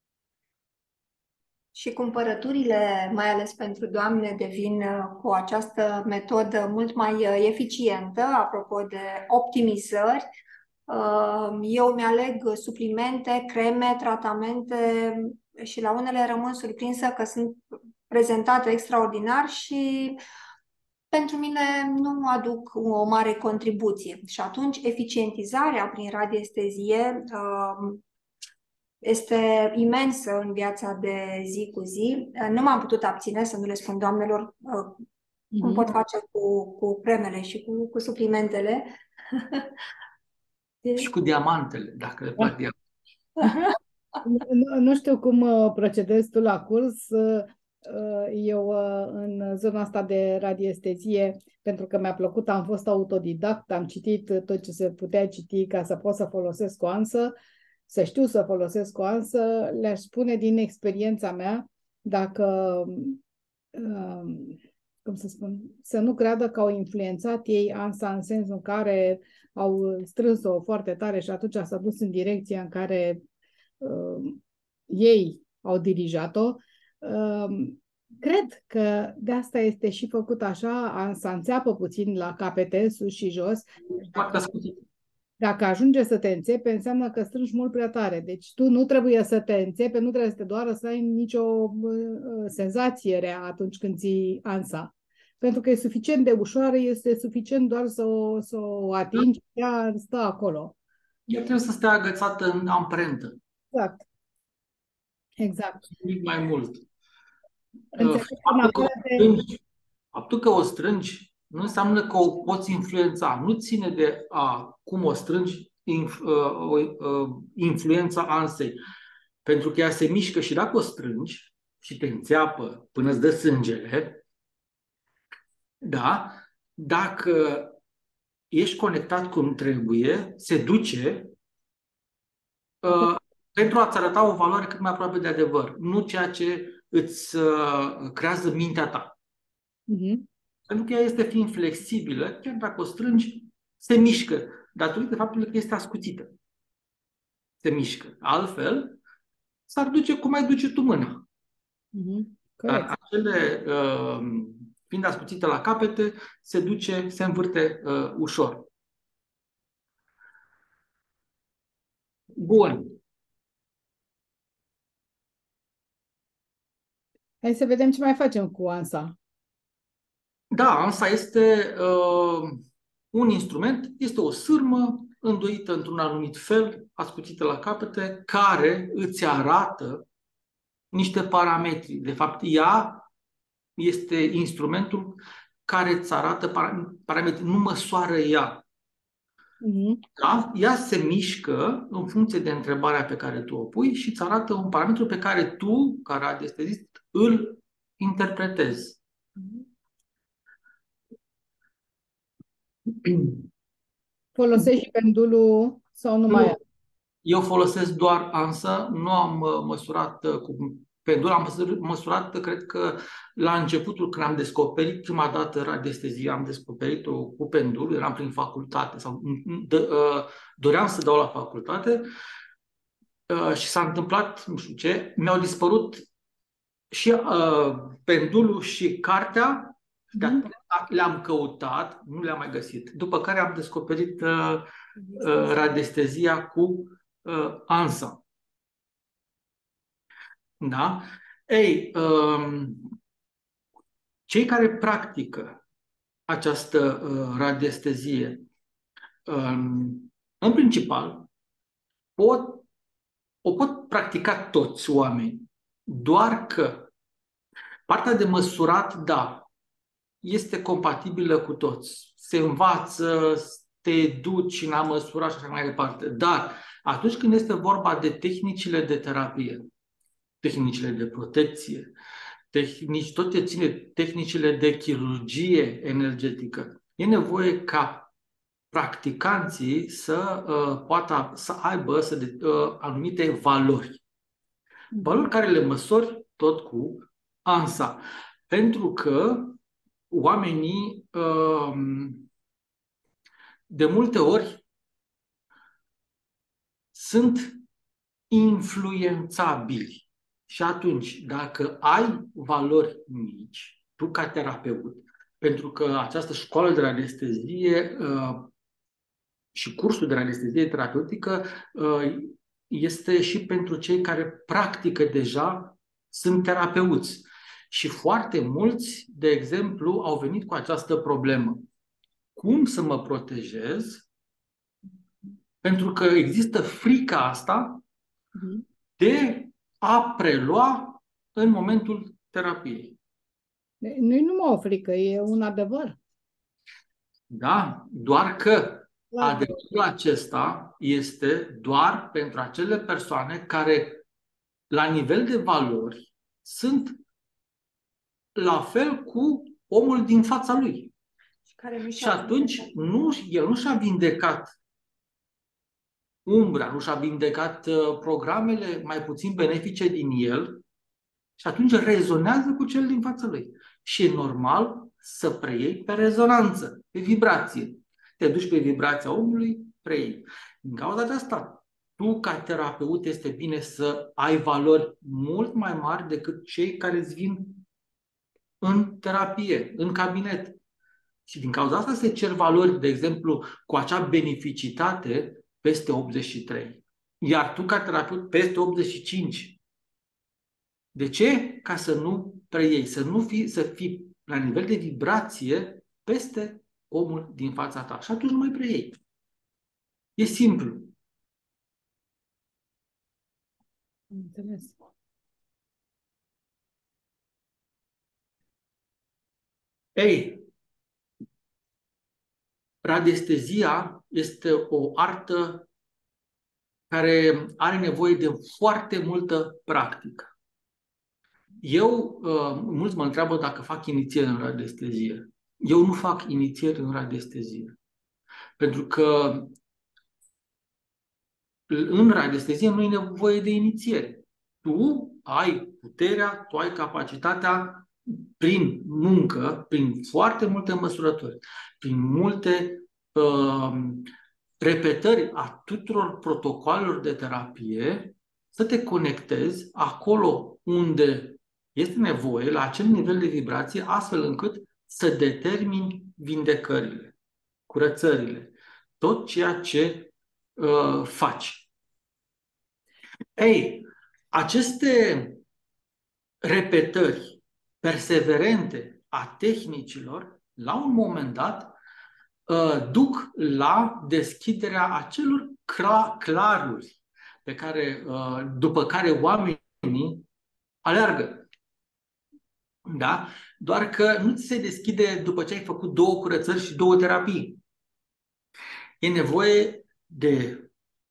Și cumpărăturile, mai ales pentru doamne, devin cu această metodă mult mai eficientă, apropo de optimizări. Eu mi-aleg suplimente, creme, tratamente și la unele rămân surprinsă că sunt prezentate extraordinar și pentru mine nu aduc o mare contribuție. Și atunci eficientizarea prin radiestezie este imensă în viața de zi cu zi. Nu m-am putut abține să nu le spun doamnelor cum pot face cu cremele și cu suplimentele.
Și cu diamantele, dacă le plac diamantele.
Nu știu cum procedezi tu la curs. Eu în zona asta de radiestezie, pentru că mi-a plăcut, am fost autodidact, am citit tot ce se putea citi ca să pot să folosesc o ansă, să știu să folosesc o ansă. Le-aș spune din experiența mea, dacă, cum să spun, să nu creadă că au influențat ei ansa în sensul în care au strâns-o foarte tare și atunci s-a dus în direcția în care ei au dirijat-o. Cred că de asta este și făcut așa, ansa înțeapă puțin la capete, sus și jos. Dacă ajunge să te înțepe, înseamnă că strângi mult prea tare. Deci tu nu trebuie să te înțepe, nu trebuie să te doară, să ai nicio senzație rea atunci când ții ansa. Pentru că e suficient de ușoară, este suficient doar să o atingi, ea stă acolo.
Ea trebuie să stea agățată în amprentă.
Exact. Exact.
Nimic mai mult.
Faptul
că o strângi nu înseamnă că o poți influența. Nu ține de cum o strângi influența ansei. Pentru că ea se mișcă și dacă o strângi și te înțeapă până îți dă sângele, da? Dacă ești conectat cum trebuie, se duce pentru a-ți arăta o valoare cât mai aproape de adevăr, nu ceea ce îți creează mintea ta. Pentru că ea este fiind flexibilă, chiar dacă o strângi, se mișcă, datorită faptului că este ascuțită. Se mișcă. Altfel, s-ar duce cum ai duce tu mâna. Dar acele, fiind ascuțite la capete, se învârte ușor. Bun.
Hai să vedem ce mai facem cu ansa.
Da, ansa este un instrument, este o sârmă îndoită într-un anumit fel, ascuțită la capete, care îți arată niște parametri. De fapt, ea este instrumentul care îți arată parametri, nu măsoară ea. Da? Ea se mișcă în funcție de întrebarea pe care tu o pui și îți arată un parametru pe care tu, ca radiestezist, îl interpretezi.
Folosești și pendulul Sau numai?
Eu folosesc doar ANSA, nu am măsurat cu pendul, am măsurat, cred că la începutul când am descoperit prima dată radiestezia, am descoperit-o cu pendul, eram prin facultate sau doream să dau la facultate și s-a întâmplat, nu știu ce, mi-au dispărut și pendulul și cartea, le-am căutat, nu le-am mai găsit. După care am descoperit radiestezia cu ANSA. Da? Ei, cei care practică această radiestezie, în principal, o pot practica toți oamenii, doar că partea de măsurat, da, este compatibilă cu toți. Se învață, te duci în a măsura și așa mai departe. Dar atunci când este vorba de tehnicile de terapie, tehnicile de protecție, tot ce ține tehnicile de chirurgie energetică, e nevoie ca practicanții să poată să aibă anumite valori. Valori care le măsori tot cu ANSA. Pentru că oamenii de multe ori sunt influențabili. Și atunci, dacă ai valori mici, tu ca terapeut, pentru că această școală de radiestezie și cursul de radiestezie terapeutică este și pentru cei care practică deja, sunt terapeuți. Și foarte mulți, de exemplu, au venit cu această problemă. Cum să mă protejez? Pentru că există frica asta de a prelua în momentul terapiei.
Nu-i numai o frică, e un adevăr.
Da, doar că adevărul acesta este doar pentru acele persoane care, la nivel de valori, sunt la fel cu omul din fața lui. Și atunci el nu și-a vindecat umbra, nu și-a vindecat programele mai puțin benefice din el și atunci rezonează cu cel din fața lui. Și e normal să preiei pe rezonanță, pe vibrație. Te duci pe vibrația omului, preiei. Din cauza de asta, tu ca terapeut este bine să ai valori mult mai mari decât cei care îți vin în terapie, în cabinet. Și din cauza asta se cer valori, de exemplu, cu acea beneficitate peste 83. Iar tu, ca terapeut, peste 85. De ce? Ca să nu preiei, să fii la nivel de vibrație peste omul din fața ta. Și atunci nu mai preiei. E simplu.
Înțeles.
Ei, radiestezia este o artă care are nevoie de foarte multă practică. Mulți mă întreabă dacă fac inițieri în radiestezie. Eu nu fac inițieri în radiestezie. Pentru că în radiestezie nu e nevoie de inițiere. Tu ai puterea, tu ai capacitatea prin muncă, prin foarte multe măsurători, prin multe repetări a tuturor protocolelor de terapie, să te conectezi acolo unde este nevoie, la acel nivel de vibrație, astfel încât să determini vindecările, curățările, tot ceea ce faci. Ei, aceste repetări perseverente a tehnicilor, la un moment dat, duc la deschiderea acelor claruri după care oamenii aleargă. Da? Doar că nu ți se deschide după ce ai făcut 2 curățări și 2 terapii. E nevoie de...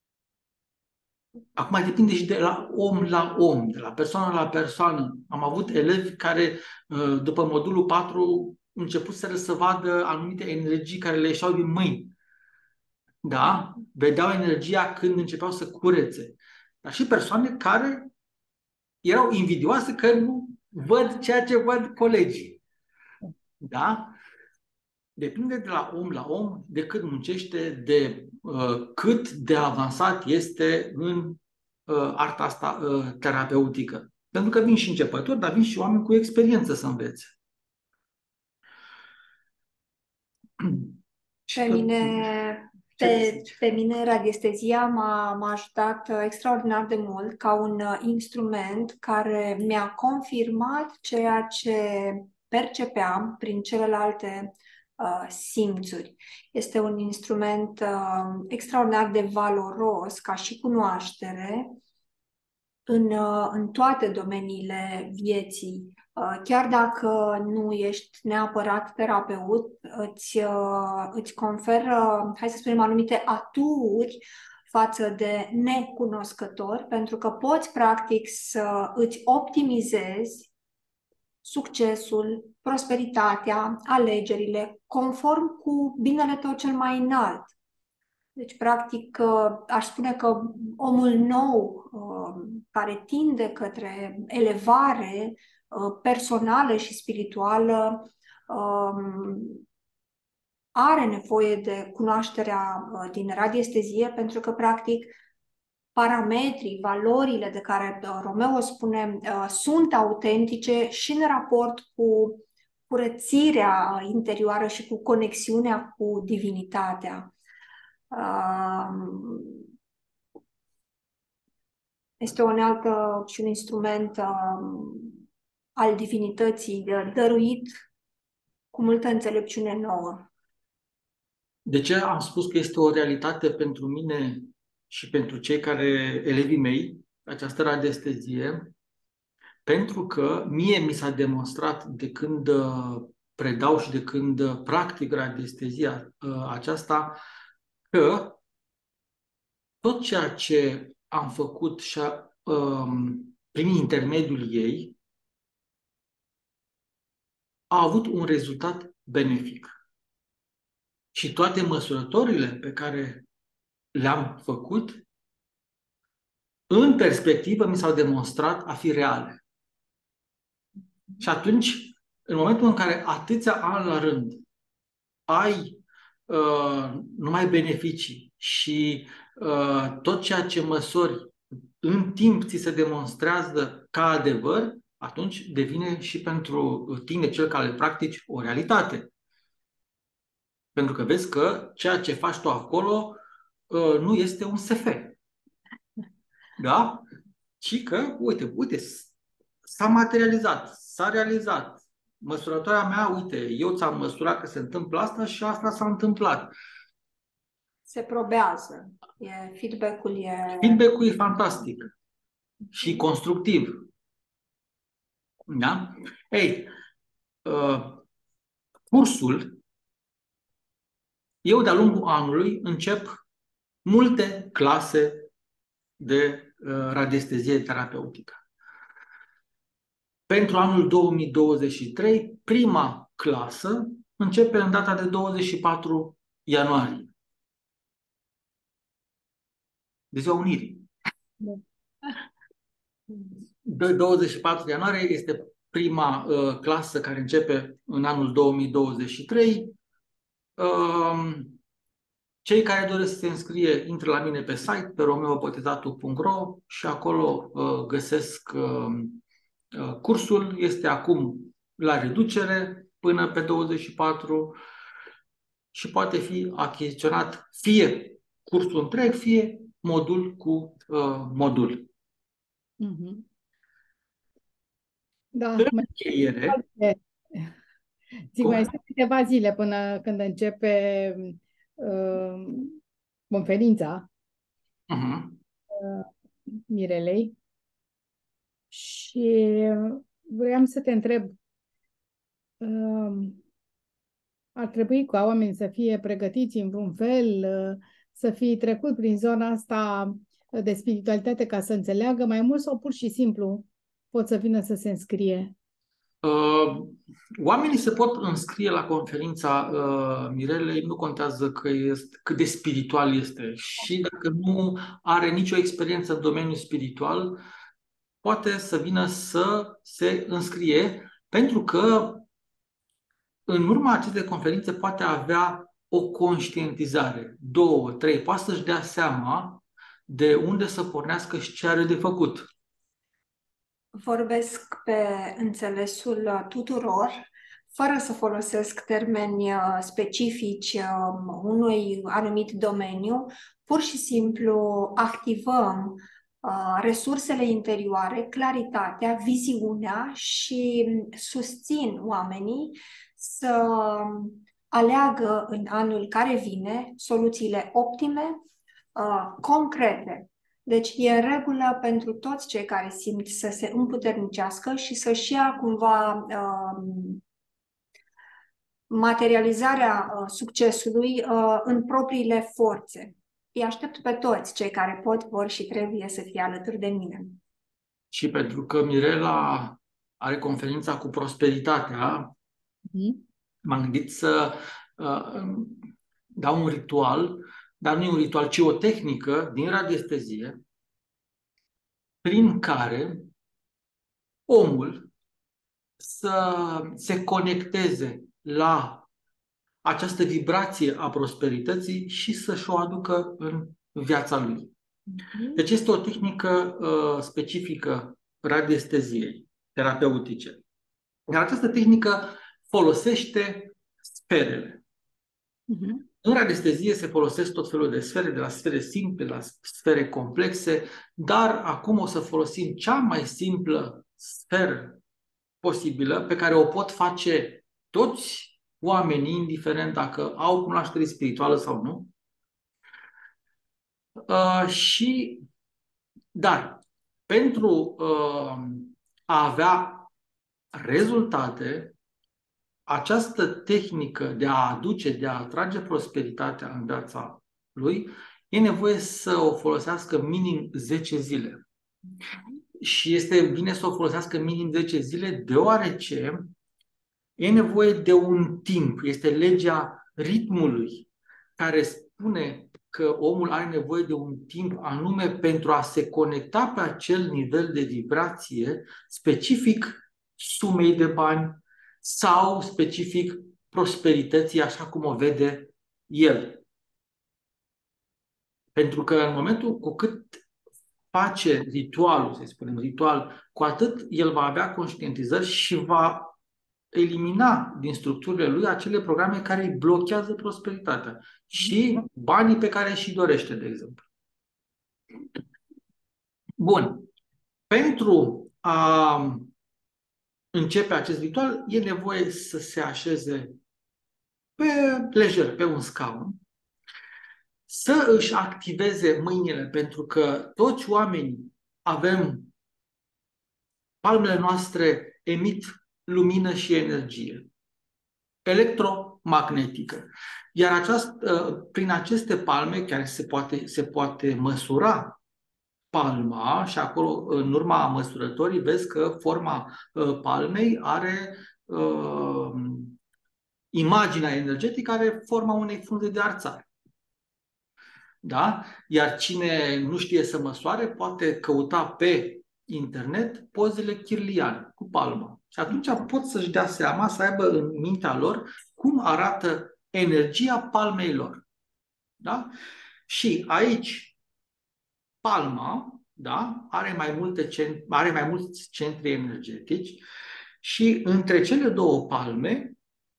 Acum depinde și de la om, de la persoană la persoană. Am avut elevi care, după modulul 4, începuseră să vadă anumite energii care le ieșeau din mâini. da? Vedeau energia când începeau să curețe. Dar și persoane care erau invidioase că nu văd ceea ce văd colegii. Da? Depinde de la om, de cât muncește, de cât de avansat este în arta asta terapeutică. Pentru că vin și începători, dar vin și oameni cu experiență să învețe.
Pe mine radiestezia m-a ajutat extraordinar de mult ca un instrument care mi-a confirmat ceea ce percepeam prin celelalte simțuri. Este un instrument extraordinar de valoros ca și cunoaștere în toate domeniile vieții. Chiar dacă nu ești neapărat terapeut, îți conferă, hai să spunem, anumite aturi față de necunoscători, pentru că poți, practic, să îți optimizezi succesul, prosperitatea, alegerile, conform cu binele tău cel mai înalt. Deci, practic, aș spune că omul nou, care tinde către elevare personală și spirituală, are nevoie de cunoașterea din radiestezie, pentru că, practic, parametrii, valorile de care Romeo spune sunt autentice și în raport cu curățirea interioară și cu conexiunea cu divinitatea. Este o unealtă și un instrument al divinității dăruit cu multă înțelepciune nouă.
De ce am spus că este o realitate pentru mine și pentru cei care, elevii mei, această radiestezie? Pentru că mie mi s-a demonstrat de când predau și de când practic radiestezia aceasta, că tot ceea ce am făcut și prin intermediul ei a avut un rezultat benefic. Și toate măsurătorile pe care le-am făcut, în perspectivă, mi s-au demonstrat a fi reale. Și atunci, în momentul în care atâția ani la rând ai numai beneficii și tot ceea ce măsori în timp ți se demonstrează ca adevăr, atunci devine și pentru tine, cel care le practici, o realitate. Pentru că vezi că ceea ce faci tu acolo nu este un SF. Da? Ci că, uite, s-a materializat, s-a realizat. Măsurătoarea mea, uite, eu ți-am măsurat că se întâmplă asta și asta s-a întâmplat.
Se probează. Feedback-ul e...
Feedback-ul e fantastic și constructiv. Da? Ei, cursul, eu de-a lungul anului încep multe clase de radiestezie terapeutică. Pentru anul 2023, prima clasă începe în data de 24 ianuarie. De Ziua Unirii. De 24 ianuarie este prima clasă care începe în anul 2023. Cei care doresc să se înscrie, intră la mine pe site, pe romeobotezatu.ro și acolo găsesc cursul. Este acum la reducere până pe 24 și poate fi achiziționat fie cursul întreg, fie modul cu modul.
Da,
în încheiere,
mai sunt câteva zile până când începe conferința Mirelei și vreau să te întreb, ar trebui ca oamenii să fie pregătiți în vreun fel, să fie trecut prin zona asta de spiritualitate ca să înțeleagă mai mult sau pur și simplu pot să vină să se înscrie?
Oamenii se pot înscrie la conferința Mirelei, nu contează cât de spiritual este și dacă nu are nicio experiență în domeniul spiritual, poate să vină să se înscrie, pentru că în urma acestei conferințe poate avea o conștientizare, 2, 3, poate să-și dea seama de unde să pornească și ce are de făcut.
Vorbesc pe înțelesul tuturor, fără să folosesc termeni specifici unui anumit domeniu, pur și simplu activăm resursele interioare, claritatea, viziunea și susțin oamenii să aleagă în anul care vine soluțiile optime, concrete. Deci e în regulă pentru toți cei care simt să se împuternicească și să-și ia cumva materializarea succesului în propriile forțe. Îi aștept pe toți cei care pot, vor și trebuie să fie alături de mine.
Și pentru că Mirela are conferința cu prosperitatea, m-am gândit să dau un ritual, dar nu e un ritual, ci o tehnică din radiestezie, prin care omul să se conecteze la această vibrație a prosperității și să-și o aducă în viața lui. Deci este o tehnică specifică radiesteziei terapeutice. Iar această tehnică folosește sferele. În radiestezie se folosesc tot felul de sfere, de la sfere simple la sfere complexe, dar acum o să folosim cea mai simplă sferă posibilă, pe care o pot face toți oamenii, indiferent dacă au cunoaștere spirituală sau nu. Dar pentru a avea rezultate, această tehnică de a aduce, de a atrage prosperitatea în viața lui, e nevoie să o folosească minim 10 zile. Și este bine să o folosească minim 10 zile, deoarece e nevoie de un timp. Este legea ritmului care spune că omul are nevoie de un timp anume pentru a se conecta pe acel nivel de vibrație specific sumei de bani sau specific prosperității așa cum o vede el. Pentru că în momentul cu cât face ritualul, să spunem ritual, cu atât el va avea conștientizări și va elimina din structurile lui acele programe care îi blochează prosperitatea și banii pe care și dorește, de exemplu. Bun. Pentru a începe acest ritual, e nevoie să se așeze lejer pe un scaun, să își activeze mâinile, pentru că toți oamenii avem, palmele noastre emit lumină și energie electromagnetică. Iar prin aceste palme, chiar se poate măsura palma și acolo, în urma măsurătorii, vezi că forma palmei are imaginea energetică, are forma unei frunze de arțare. Da? Iar cine nu știe să măsoare, poate căuta pe internet pozele Kirlian cu palma. Și atunci pot să-și dea seama, să aibă în mintea lor cum arată energia palmei lor. Da? Și aici palma, da, are mai mulți centri energetici și între cele două palme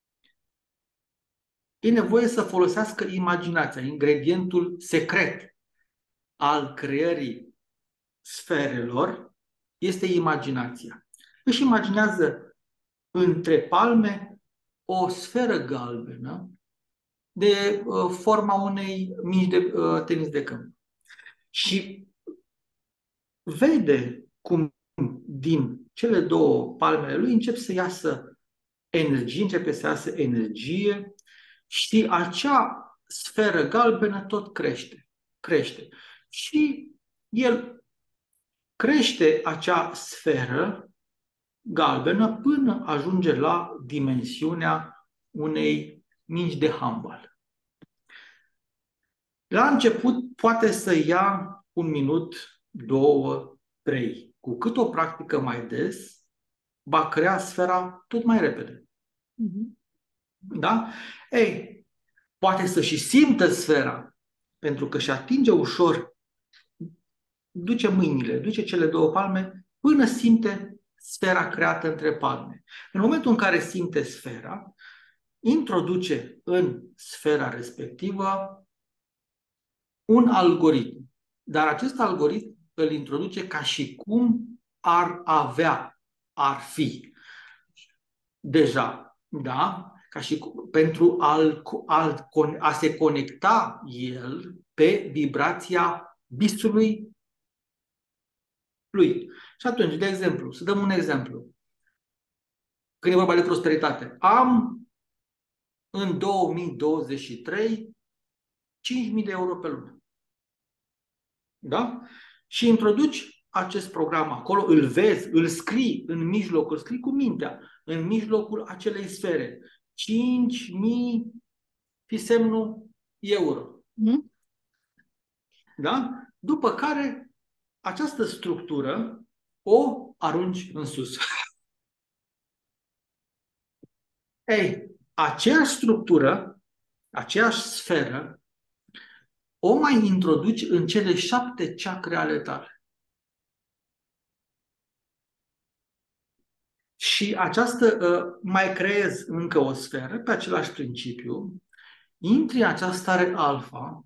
e nevoie să folosească imaginația, ingredientul secret al creării sferelor este imaginația. Își imaginează între palme o sferă galbenă de forma unei mici de tenis de câmp. Și vede cum din cele două palmele lui începe să iasă energie, și acea sferă galbenă tot crește. Și el crește acea sferă galbenă până ajunge la dimensiunea unei mingi de handbal. La început poate să ia 1 minut, 2, 3. Cu cât o practică mai des, va crea sfera tot mai repede. Da? Ei, poate să și simtă sfera, pentru că și atinge ușor, duce mâinile, duce cele 2 palme, până simte sfera creată între palme. În momentul în care simte sfera, introduce în sfera respectivă un algoritm. Dar acest algoritm îl introduce ca și cum ar avea, ar fi deja, da? Ca și pentru a se conecta el pe vibrația visului lui. Și atunci, de exemplu, să dăm un exemplu. Când e vorba de prosperitate, am în 2023 5.000 de euro pe lună. Da? Și introduci acest program acolo, îl vezi, îl scrii în mijloc, îl scrii cu mintea, în mijlocul acelei sfere. 5.000 fi semnul euro. Da? După care această structură o arunci în sus. Ei, aceeași structură, aceeași sferă, o mai introduci în cele 7 chakre ale tale. Și mai creezi încă o sferă pe același principiu, intri în această stare alfa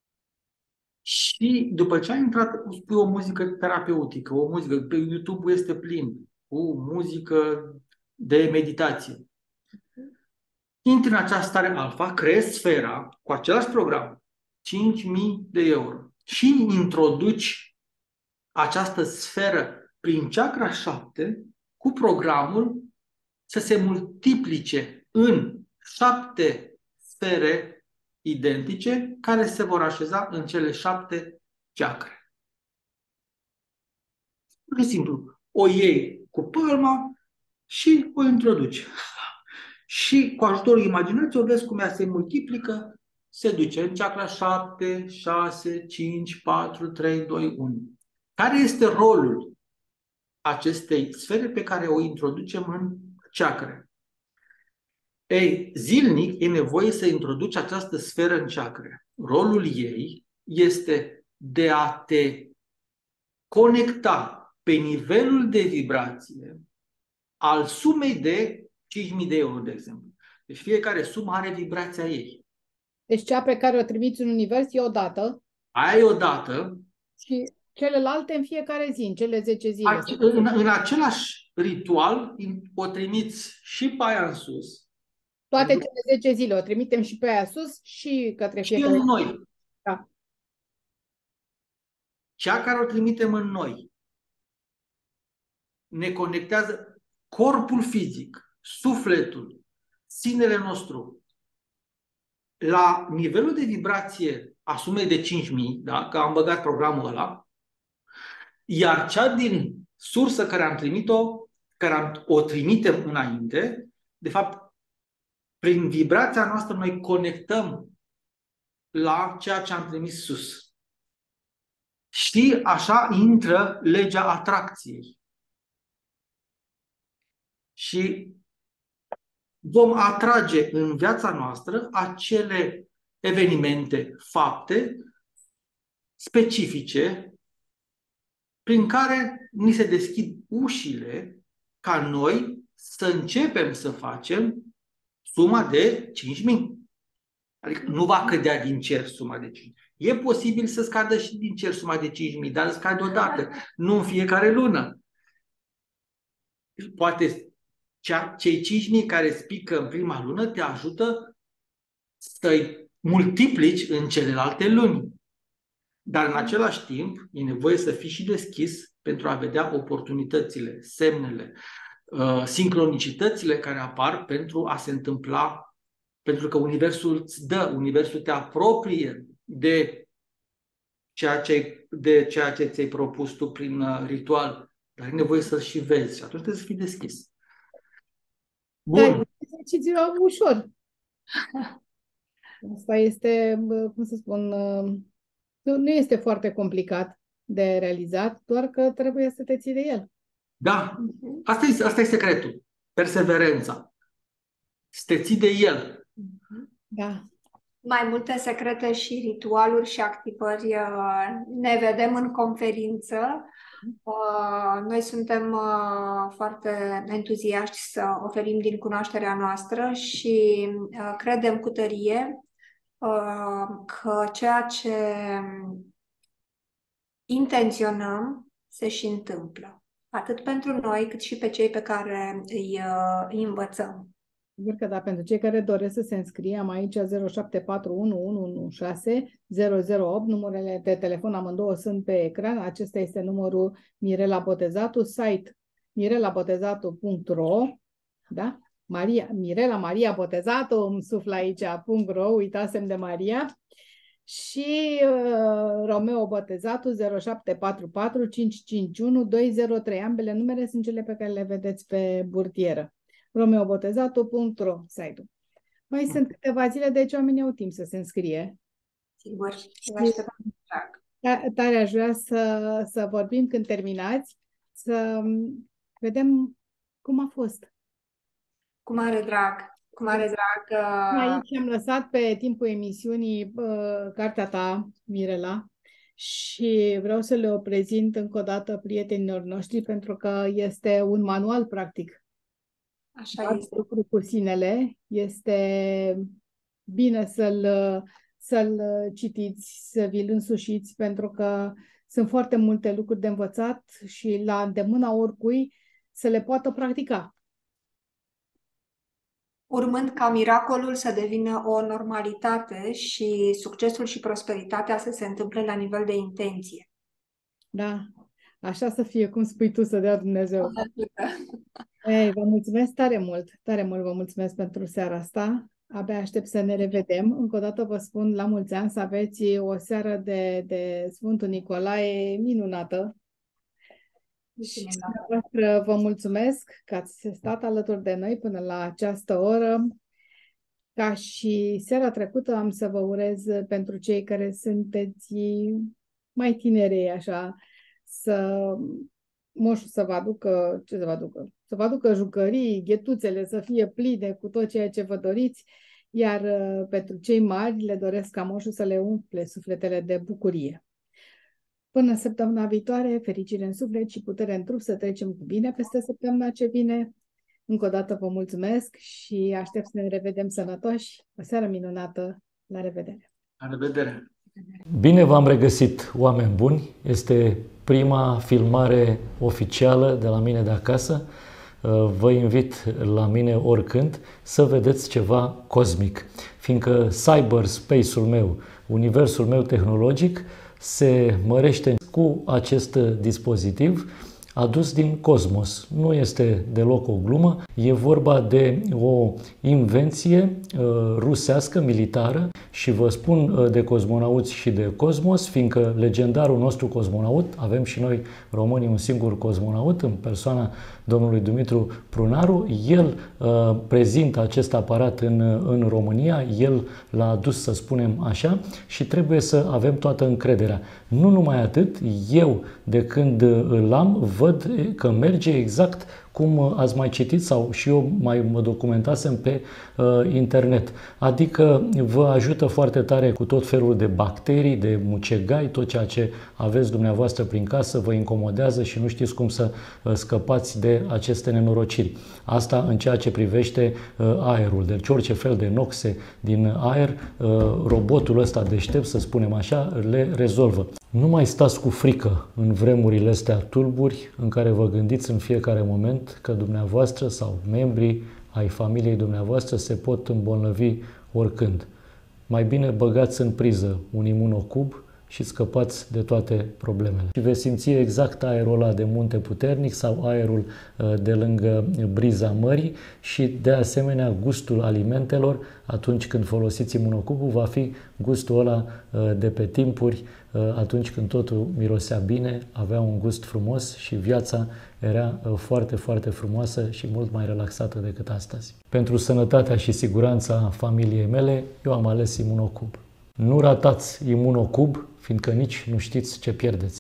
și după ce ai intrat, pui o muzică terapeutică, o muzică, pe YouTube este plin, cu muzică de meditație. Intri în această stare alfa, creezi sfera cu același program, 5.000 de euro, și introduci această sferă prin chakra 7 cu programul să se multiplice în 7 sfere identice care se vor așeza în cele 7 chakre. Pur și simplu, o iei cu palma și o introduci. Și cu ajutorul imaginației o vezi cum ea se multiplică, se duce în chakra 7, 6, 5, 4, 3, 2, 1. Care este rolul acestei sfere pe care o introducem în chakre? Ei, zilnic e nevoie să introduci această sferă în chakre. Rolul ei este de a te conecta pe nivelul de vibrație al sumei de 5.000 de euro, de exemplu. Deci fiecare sumă are vibrația ei.
Deci cea pe care o trimiți în univers e o dată.
Aia e o dată.
Și celelalte în fiecare zi, în cele 10 zile.
În același ritual o trimiți și pe aia în sus.
Toate cele 10 zile o trimitem și pe aia sus și către fiecare.
Și în noi.
Da.
Cea care o trimitem în noi ne conectează corpul fizic, sufletul, sinele nostru, la nivelul de vibrație a sumei de 5.000, da? Că am băgat programul ăla, iar cea din sursă care am trimit-o, o trimitem înainte, de fapt, prin vibrația noastră noi conectăm la ceea ce am trimis sus. Și așa intră legea atracției. Și vom atrage în viața noastră acele evenimente, fapte specifice prin care ni se deschid ușile ca noi să începem să facem suma de 5.000. Adică nu va cădea din cer suma de 5.000. E posibil să scadă și din cer suma de 5.000, dar scade odată, nu în fiecare lună. Poate cei 5.000 care îți pică în prima lună te ajută să-i multiplici în celelalte luni. Dar în același timp e nevoie să fii și deschis pentru a vedea oportunitățile, semnele, sincronicitățile care apar pentru a se întâmpla, pentru că Universul îți dă, Universul te apropie de ceea ce ți-ai propus tu prin ritual. dar e nevoie să și vezi și atunci trebuie să fii deschis.
Da,
Bun.
exercițiul ușor. Asta este, cum să spun, nu este foarte complicat de realizat, doar că trebuie să te ții de el.
Da, asta e secretul. Perseverența. Să te ții de el.
Da.
Mai multe secrete și ritualuri și activări ne vedem în conferință. Noi suntem foarte entuziaști să oferim din cunoașterea noastră și credem cu tărie că ceea ce intenționăm se și întâmplă. Atât pentru noi, cât și pe cei pe care îi învățăm.
Sigur că da, pentru cei care doresc să se înscrie, am aici 0741116008, numărele de telefon amândouă sunt pe ecran, acesta este numărul Mirela Botezatu, site mirelabotezatu.ro, da? Mirela Maria Botezatu, îmi suflă aici, .ro, uitasem de Maria, și Romeo Botezatu 0744 551 203, ambele numere sunt cele pe care le vedeți pe burtieră. romeobotezatu.ro site-ul. Mai sunt câteva zile, deci oamenii au timp să se înscrie.
Sigur, vă așteptăm.
Tare aș vrea să vorbim când terminați, să vedem cum a fost.
Cu mare drag. Cu mare drag.
Aici am lăsat pe timpul emisiunii cartea ta, Mirela, și vreau să le o prezint încă o dată prietenilor noștri, pentru că este un manual practic.
Așa este.
Lucru cu sinele, este bine să-l citiți, să vi-l însușiți, pentru că sunt foarte multe lucruri de învățat și la îndemâna oricui să le poată practica.
Urmând ca miracolul să devină o normalitate și succesul și prosperitatea să se întâmple la nivel de intenție.
Da, așa să fie, cum spui tu, să dea Dumnezeu. Ei, vă mulțumesc tare mult vă mulțumesc pentru seara asta. Abia aștept să ne revedem. Încă o dată vă spun la mulți ani, să aveți o seară de Sfântul Nicolae minunată. Și vă mulțumesc că ați stat alături de noi până la această oră. Ca și seara trecută am să vă urez pentru cei care sunteți mai tinerei, așa, moșul să vă aducă, ce să vă aducă? Să vă aducă jucării, ghetuțele să fie pline cu tot ceea ce vă doriți, iar pentru cei mari le doresc ca moșul să le umple sufletele de bucurie. Până săptămâna viitoare, fericire în suflet și putere în trup, să trecem cu bine peste săptămâna ce vine. Încă o dată vă mulțumesc și aștept să ne revedem sănătoși. O seară minunată. La revedere!
La revedere!
Bine v-am regăsit, oameni buni! Este prima filmare oficială de la mine de acasă. Vă invit la mine oricând să vedeți ceva cosmic, fiindcă cyberspace-ul meu, universul meu tehnologic, se mărește cu acest dispozitiv adus din cosmos. Nu este deloc o glumă, e vorba de o invenție rusească, militară, și vă spun de cosmonauți și de cosmos, fiindcă legendarul nostru cosmonaut, avem și noi românii un singur cosmonaut în persoana domnului Dumitru Prunaru, el prezintă acest aparat în România, el l-a adus, să spunem așa, și trebuie să avem toată încrederea. Nu numai atât, eu de când îl am, văd că merge exact cum ați mai citit sau și eu mai mă documentasem pe internet. Adică vă ajută foarte tare cu tot felul de bacterii, de mucegai, tot ceea ce aveți dumneavoastră prin casă vă incomodează și nu știți cum să scăpați de aceste nenorociri. Asta în ceea ce privește aerul. Deci orice fel de noxe din aer, robotul ăsta deștept, să spunem așa, le rezolvă. Nu mai stați cu frică în vremurile astea tulburi în care vă gândiți în fiecare moment că dumneavoastră sau membrii ai familiei dumneavoastră se pot îmbolnăvi oricând. Mai bine băgați în priză un imunocub,
și scăpați de toate problemele. Și veți simți exact aerul ăla de munte puternic sau aerul de lângă briza mării și de asemenea gustul alimentelor atunci când folosiți imunocubul va fi gustul ăla de pe timpuri, atunci când totul mirosea bine, avea un gust frumos și viața era foarte, foarte frumoasă și mult mai relaxată decât astăzi. Pentru sănătatea și siguranța familiei mele, eu am ales Imunocub. Nu ratați Imunocub, fiindcă nici nu știți ce pierdeți.